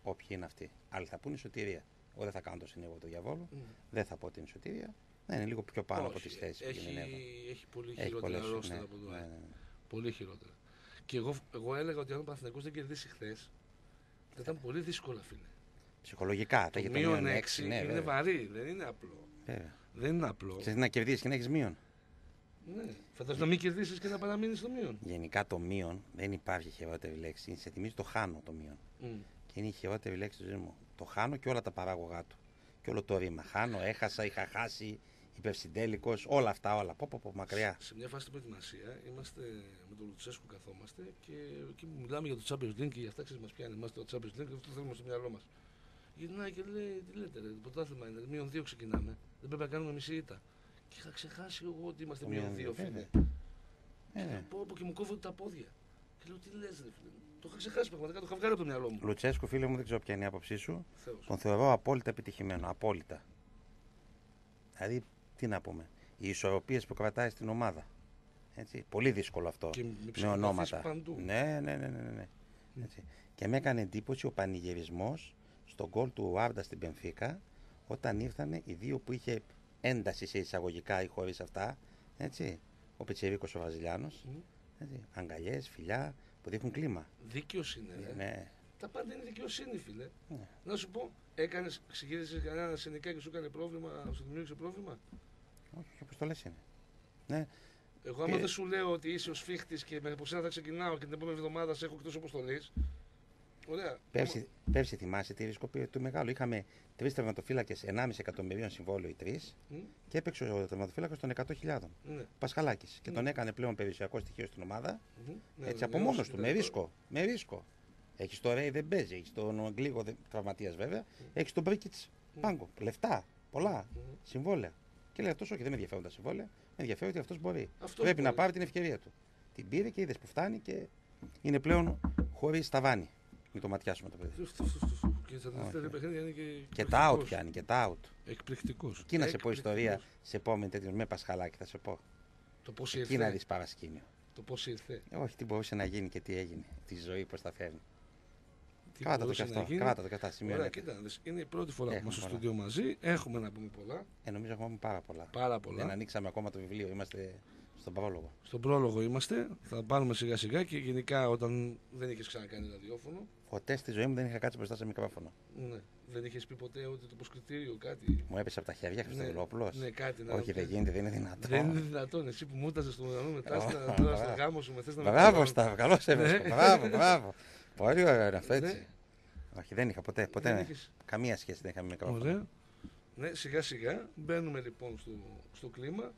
B: όποιοι είναι αυτοί. Άλλοι θα πούνε σωτηρία. Εγώ δεν θα κάνω το συνήγορο του διαβόλου. Δεν θα πω την σωτηρία. Ναι, είναι λίγο πιο πάνω από τις θέσεις που κινδυνεύουν.
A: Έχει πολύ χειρότερα ρόστερ από το ΑΕΚ. Πολύ χειρότερα. Και εγώ έλεγα ότι αν ο Παναθηναϊκός δεν κερδίσει χθες, θα ήταν πολύ δύσκολα, φίλε.
B: Ψυχολογικά.
A: Το μείον 6 είναι βαρύ, δεν είναι απλό. Δεν είναι απλό.
B: Ξέρεις να κερδίσεις και να έχεις μείον.
A: Ναι. Φαντάζομαι να μην κερδίσεις και να παραμείνεις στο μείον.
B: Γενικά το μείον δεν υπάρχει χειρότερη λέξη. Σε θυμίζει το χάνω το μείον. Και είναι η χειρότερη λέξη του ζωή μου. Το χάνω και όλα τα παράγωγά του. Και όλο το ρήμα. Χάνω, έχασα, είχα χάσει, υπερσυντέλικος, όλα αυτά, όλα. Πω, μακριά.
A: Σε μια φάση στην προετοιμασία είμαστε με τον Λουτσέσκου, καθόμαστε και εκεί μιλάμε για το Champions League και για αυτά ξέρεις μας πιάνει. Είμαστε το Champions League και αυτό θέλουμε στο μυαλό μας. Γυρνάει και λέει: τι λέτε, ρε, το πρωτάθλημα είναι, μείον 2 ξεκινάμε. Δεν πρέπει να κάνουμε μισή ήττα. Και είχα ξεχάσει εγώ ότι είμαστε μείον 2, φίλε. Και μου κόβονται τα πόδια. Και λέω: τι λες, ρε, φίλε. Το είχα ξεχάσει πραγματικά, το είχα βγάλει από το μυαλό μου.
B: Λουτσέσκου, φίλε μου, δεν ξέρω ποια είναι η άποψή σου. Τον θεωρώ απόλυτα επιτυχημένο. Απόλυτα. Δηλαδή, τι να πούμε. Οι ισορροπίες που κρατάει στην ομάδα. Έτσι. Πολύ δύσκολο αυτό.
A: Και
B: με ονόματα.
A: Παντού.
B: Ναι. Έτσι. Και με έκανε εντύπωση ο πανηγυρισμός στον γκολ του Άρντα στην Μπενφίκα, όταν ήρθαν οι δύο που είχε ένταση σε εισαγωγικά ή χωρίς αυτά. Έτσι. Ο Πιτσιρίκος ο Βραζιλιάνος. Αγκαλιές, φιλιά που δείχνουν κλίμα.
A: Δίκαιος είναι.
B: Ναι.
A: Τα πάντα είναι δικαιοσύνη, φίλε. Να σου πω, ξεκίνησες κανένα συνικά και σου έκανε πρόβλημα, σου δημιούργησε πρόβλημα.
B: Όχι, όπως το λες είναι. Ναι.
A: Εγώ άμα δεν σου λέω ότι είσαι ο σφίχτης και με σένα θα ξεκινάω και την επόμενη εβδομάδα σε έχω εκτός αποστολής. Ωραία.
B: Πέρσι θυμάσαι τη ρισκοπία του μεγάλου. Είχαμε 3 τερματοφύλακες 1,5 εκατομμυρίων συμβόλαιο οι 3 και έπαιξε ο τερματοφύλακας των 100.000. Πασχαλάκης. Και τον έκανε πλέον περιουσιακό στοιχείο στην ομάδα. Έτσι από μόνος του, με ρίσκο. Έχει το Ρέι δεν παίζει, έχει τον Αγγλίγο τραυματίας βέβαια, έχει τον Μπρίκιτς πάγκο. Λεφτά, πολλά, συμβόλαια. Και λέει αυτός: όχι, δεν με ενδιαφέρουν τα συμβόλαια, με ενδιαφέρει ότι αυτός μπορεί. Πρέπει να πάρει την ευκαιρία του. Την πήρε και είδες που φτάνει και είναι πλέον χωρίς ταβάνι. Μην το ματιάσουμε το παιδί. Και τα out πιάνει, και τα out.
A: Εκπληκτικός.
B: Εκεί να σε πω ιστορία σε επόμενη τέτοια με Πασχαλάκη, θα σε πω.
A: Το πώς ήρθε.
B: Εκεί να δεις παρασκήνιο.
A: Το πώς ήρθε.
B: Όχι, τι μπορούσε να γίνει και τι έγινε. Τη ζωή πώς τα φέρνει.
A: Κράτα το
B: και αυτό.
A: Ωραία, κοίτα, είναι η πρώτη φορά που είμαστε στο στούντιο μαζί. Έχουμε να πούμε πολλά.
B: Νομίζω έχουμε πάρα πολλά.
A: Πάρα πολλά.
B: Δεν ανοίξαμε ακόμα το βιβλίο. Είμαστε στον πρόλογο.
A: Στον πρόλογο είμαστε. Θα πάρουμε σιγά σιγά και γενικά όταν δεν είχες ξανακάνει ραδιόφωνο.
B: Ποτέ στη ζωή μου δεν είχα κάτσει μπροστά σε μικρόφωνο.
A: Ναι. Δεν είχες πει ποτέ ούτε το προσκριτήριο, κάτι.
B: Μου έπεσε από τα χέρια Χριστοδουλόπουλος.
A: Ναι, κάτι.
B: Όχι, δεν γίνεται, δεν είναι δυνατόν.
A: Δεν είναι δυνατόν. Εσύ που μου ήταζες στο μυαλό μετά στο γάμο σου με θες να με
B: μπράβο, Σταύρο, καλώς έπεσε. Μπράβο. Πολύ ωραίο αυτό έτσι. Όχι, δεν είχα ποτέ. Καμία σχέση δεν είχαμε με μικρόφωνο.
A: Ωραία. Ναι, σιγά σιγά μπαίνουμε λοιπόν στο κλίμα.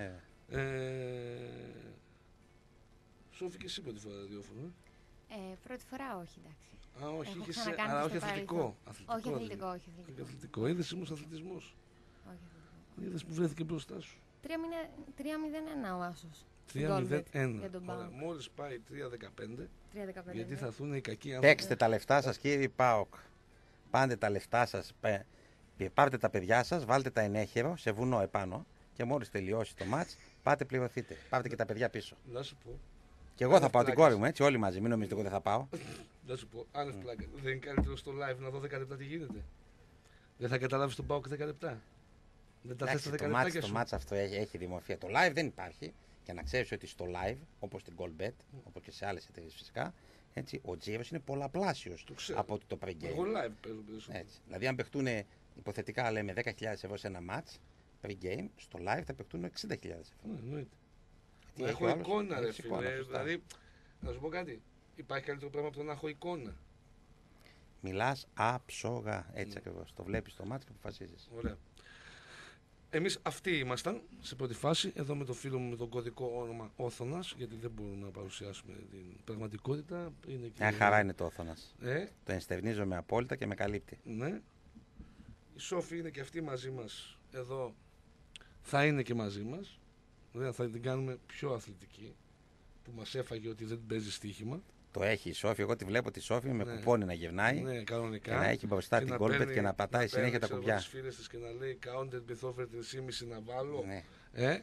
A: Σόφη και εσύ πρώτη φορά ραδιόφωνο.
C: Πρώτη φορά όχι, εντάξει.
A: Όχι, αλλά όχι αθλητικό.
C: Όχι αθλητικό.
A: Είδες όμως αθλητισμός. Είδες που βρέθηκε μπροστά σου.
C: 3-0-1 ο Άσος.
B: 3-0-1.
A: Μόλις πάει 3-15. Γιατί θα έρθουν οι κακοί άνθρωποι.
B: Παίξτε τα λεφτά σας, κύριοι ΠΑΟΚ. Πάντε τα λεφτά σας. Πάρτε τα παιδιά σας, βάλτε τα ενέχειρο σε βουνό επάνω. Και μόλις τελειώσει το μάτς, πάτε πληρωθείτε. Πάρτε και τα παιδιά πίσω.
A: Να σου πω.
B: Και εγώ θα πάω την κόρη μου, έτσι, όλοι μαζί. Μην νομίζετε εγώ δεν θα πάω.
A: Να σου πω, άνευ πλάκα. Δεν είναι καλύτερο στο live να δω 10 λεπτά τι γίνεται. Δεν θα καταλάβεις τον ΠΑΟΚ 10 λεπτά. Δεν τα θες τα 10 λεπτά.
B: Το μάτς αυτό έχει δημορφία. Το live δεν υπάρχει. Και να ξέρεις ότι στο live, όπως στην Goldbet, όπως και σε άλλες εταιρείες φυσικά, έτσι, ο τζίρος είναι πολλαπλάσιος από το pre-game.
A: Εγώ live παίζω.
B: Δηλαδή, αν παιχτούν υποθετικά λέμε 10.000 ευρώ σε ένα match pre-game, στο live θα παιχτούν 60.000 ευρώ.
A: Έχω εικόνα, ρε φίλε. Δηλαδή, να σου πω κάτι. Υπάρχει καλύτερο πράγμα από το να έχω εικόνα.
B: Μιλάς άψογα, έτσι ακριβώς. Το βλέπεις το μάτι και αποφασίζεις.
A: Ωραία. Εμείς αυτοί ήμασταν σε πρώτη φάση, εδώ με το φίλο μου με τον κωδικό όνομα Όθωνας, γιατί δεν μπορούμε να παρουσιάσουμε την πραγματικότητα.
B: Μια χαρά είναι το Όθωνας. Το ενστερνίζομαι απόλυτα και με καλύπτει.
A: Ναι. Η Σόφη είναι και αυτή μαζί μας εδώ, θα είναι και μαζί μας. Θα την κάνουμε πιο αθλητική, που μας έφαγε ότι δεν παίζει στοίχημα.
B: Το έχει η Σόφη. Εγώ τη βλέπω τη Σόφη με κουπόνι να γυρνάει.
A: Ναι, κανονικά.
B: Και να έχει μπροστά την Goldbet και να πατάει συνέχεια τα κουμπιά.
A: Να τις φίλες της και να λέει counted with over 3,5 να βάλω.
B: Ναι.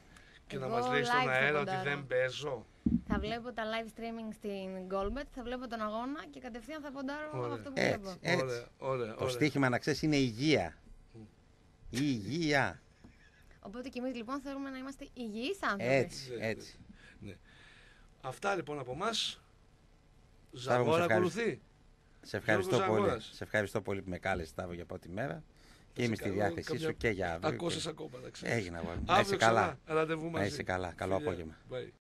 A: Και να
C: Εγώ
A: μας λέει στον
C: live θα
A: αέρα ότι
C: ποντάρω.
A: δεν παίζω.
C: Θα βλέπω τα live streaming στην Goldbet, θα βλέπω τον αγώνα και κατευθείαν θα ποντάρω
A: Ωραία.
C: αυτό που βλέπω.
B: Έτσι.
A: Ωραία, ωραία.
B: Το
A: ωραία.
B: στοίχημα να ξέρεις είναι υγεία. Υγεία.
C: Οπότε και εμείς λοιπόν θέλουμε να είμαστε υγιείς άνθρωποι.
B: Έτσι, έτσι.
A: Ναι. Αυτά λοιπόν από εμάς.
B: Σταύρο,
A: Ζαγόρα
B: σε ευχαριστώ.
A: ακολουθεί.
B: Σε ευχαριστώ
A: Γιώργος
B: πολύ.
A: Ζαγόρας.
B: Σε ευχαριστώ πολύ που με κάλεσες, Σταύρο, για πρώτη μέρα. Και
A: Σε
B: είμαι στη
A: καλό,
B: διάθεσή
A: καμιά-
B: σου και για αύριο.
A: Ακούσες ακόμα, να ξέρεις.
B: Έγινε, αγόρι μου. Να
A: Αύριο
B: είσαι καλά.
A: ξανά, ραντεβού μαζί.
B: Να είσαι καλά. Καλό
A: Φιλιά.
B: απόγευμα.
A: Bye.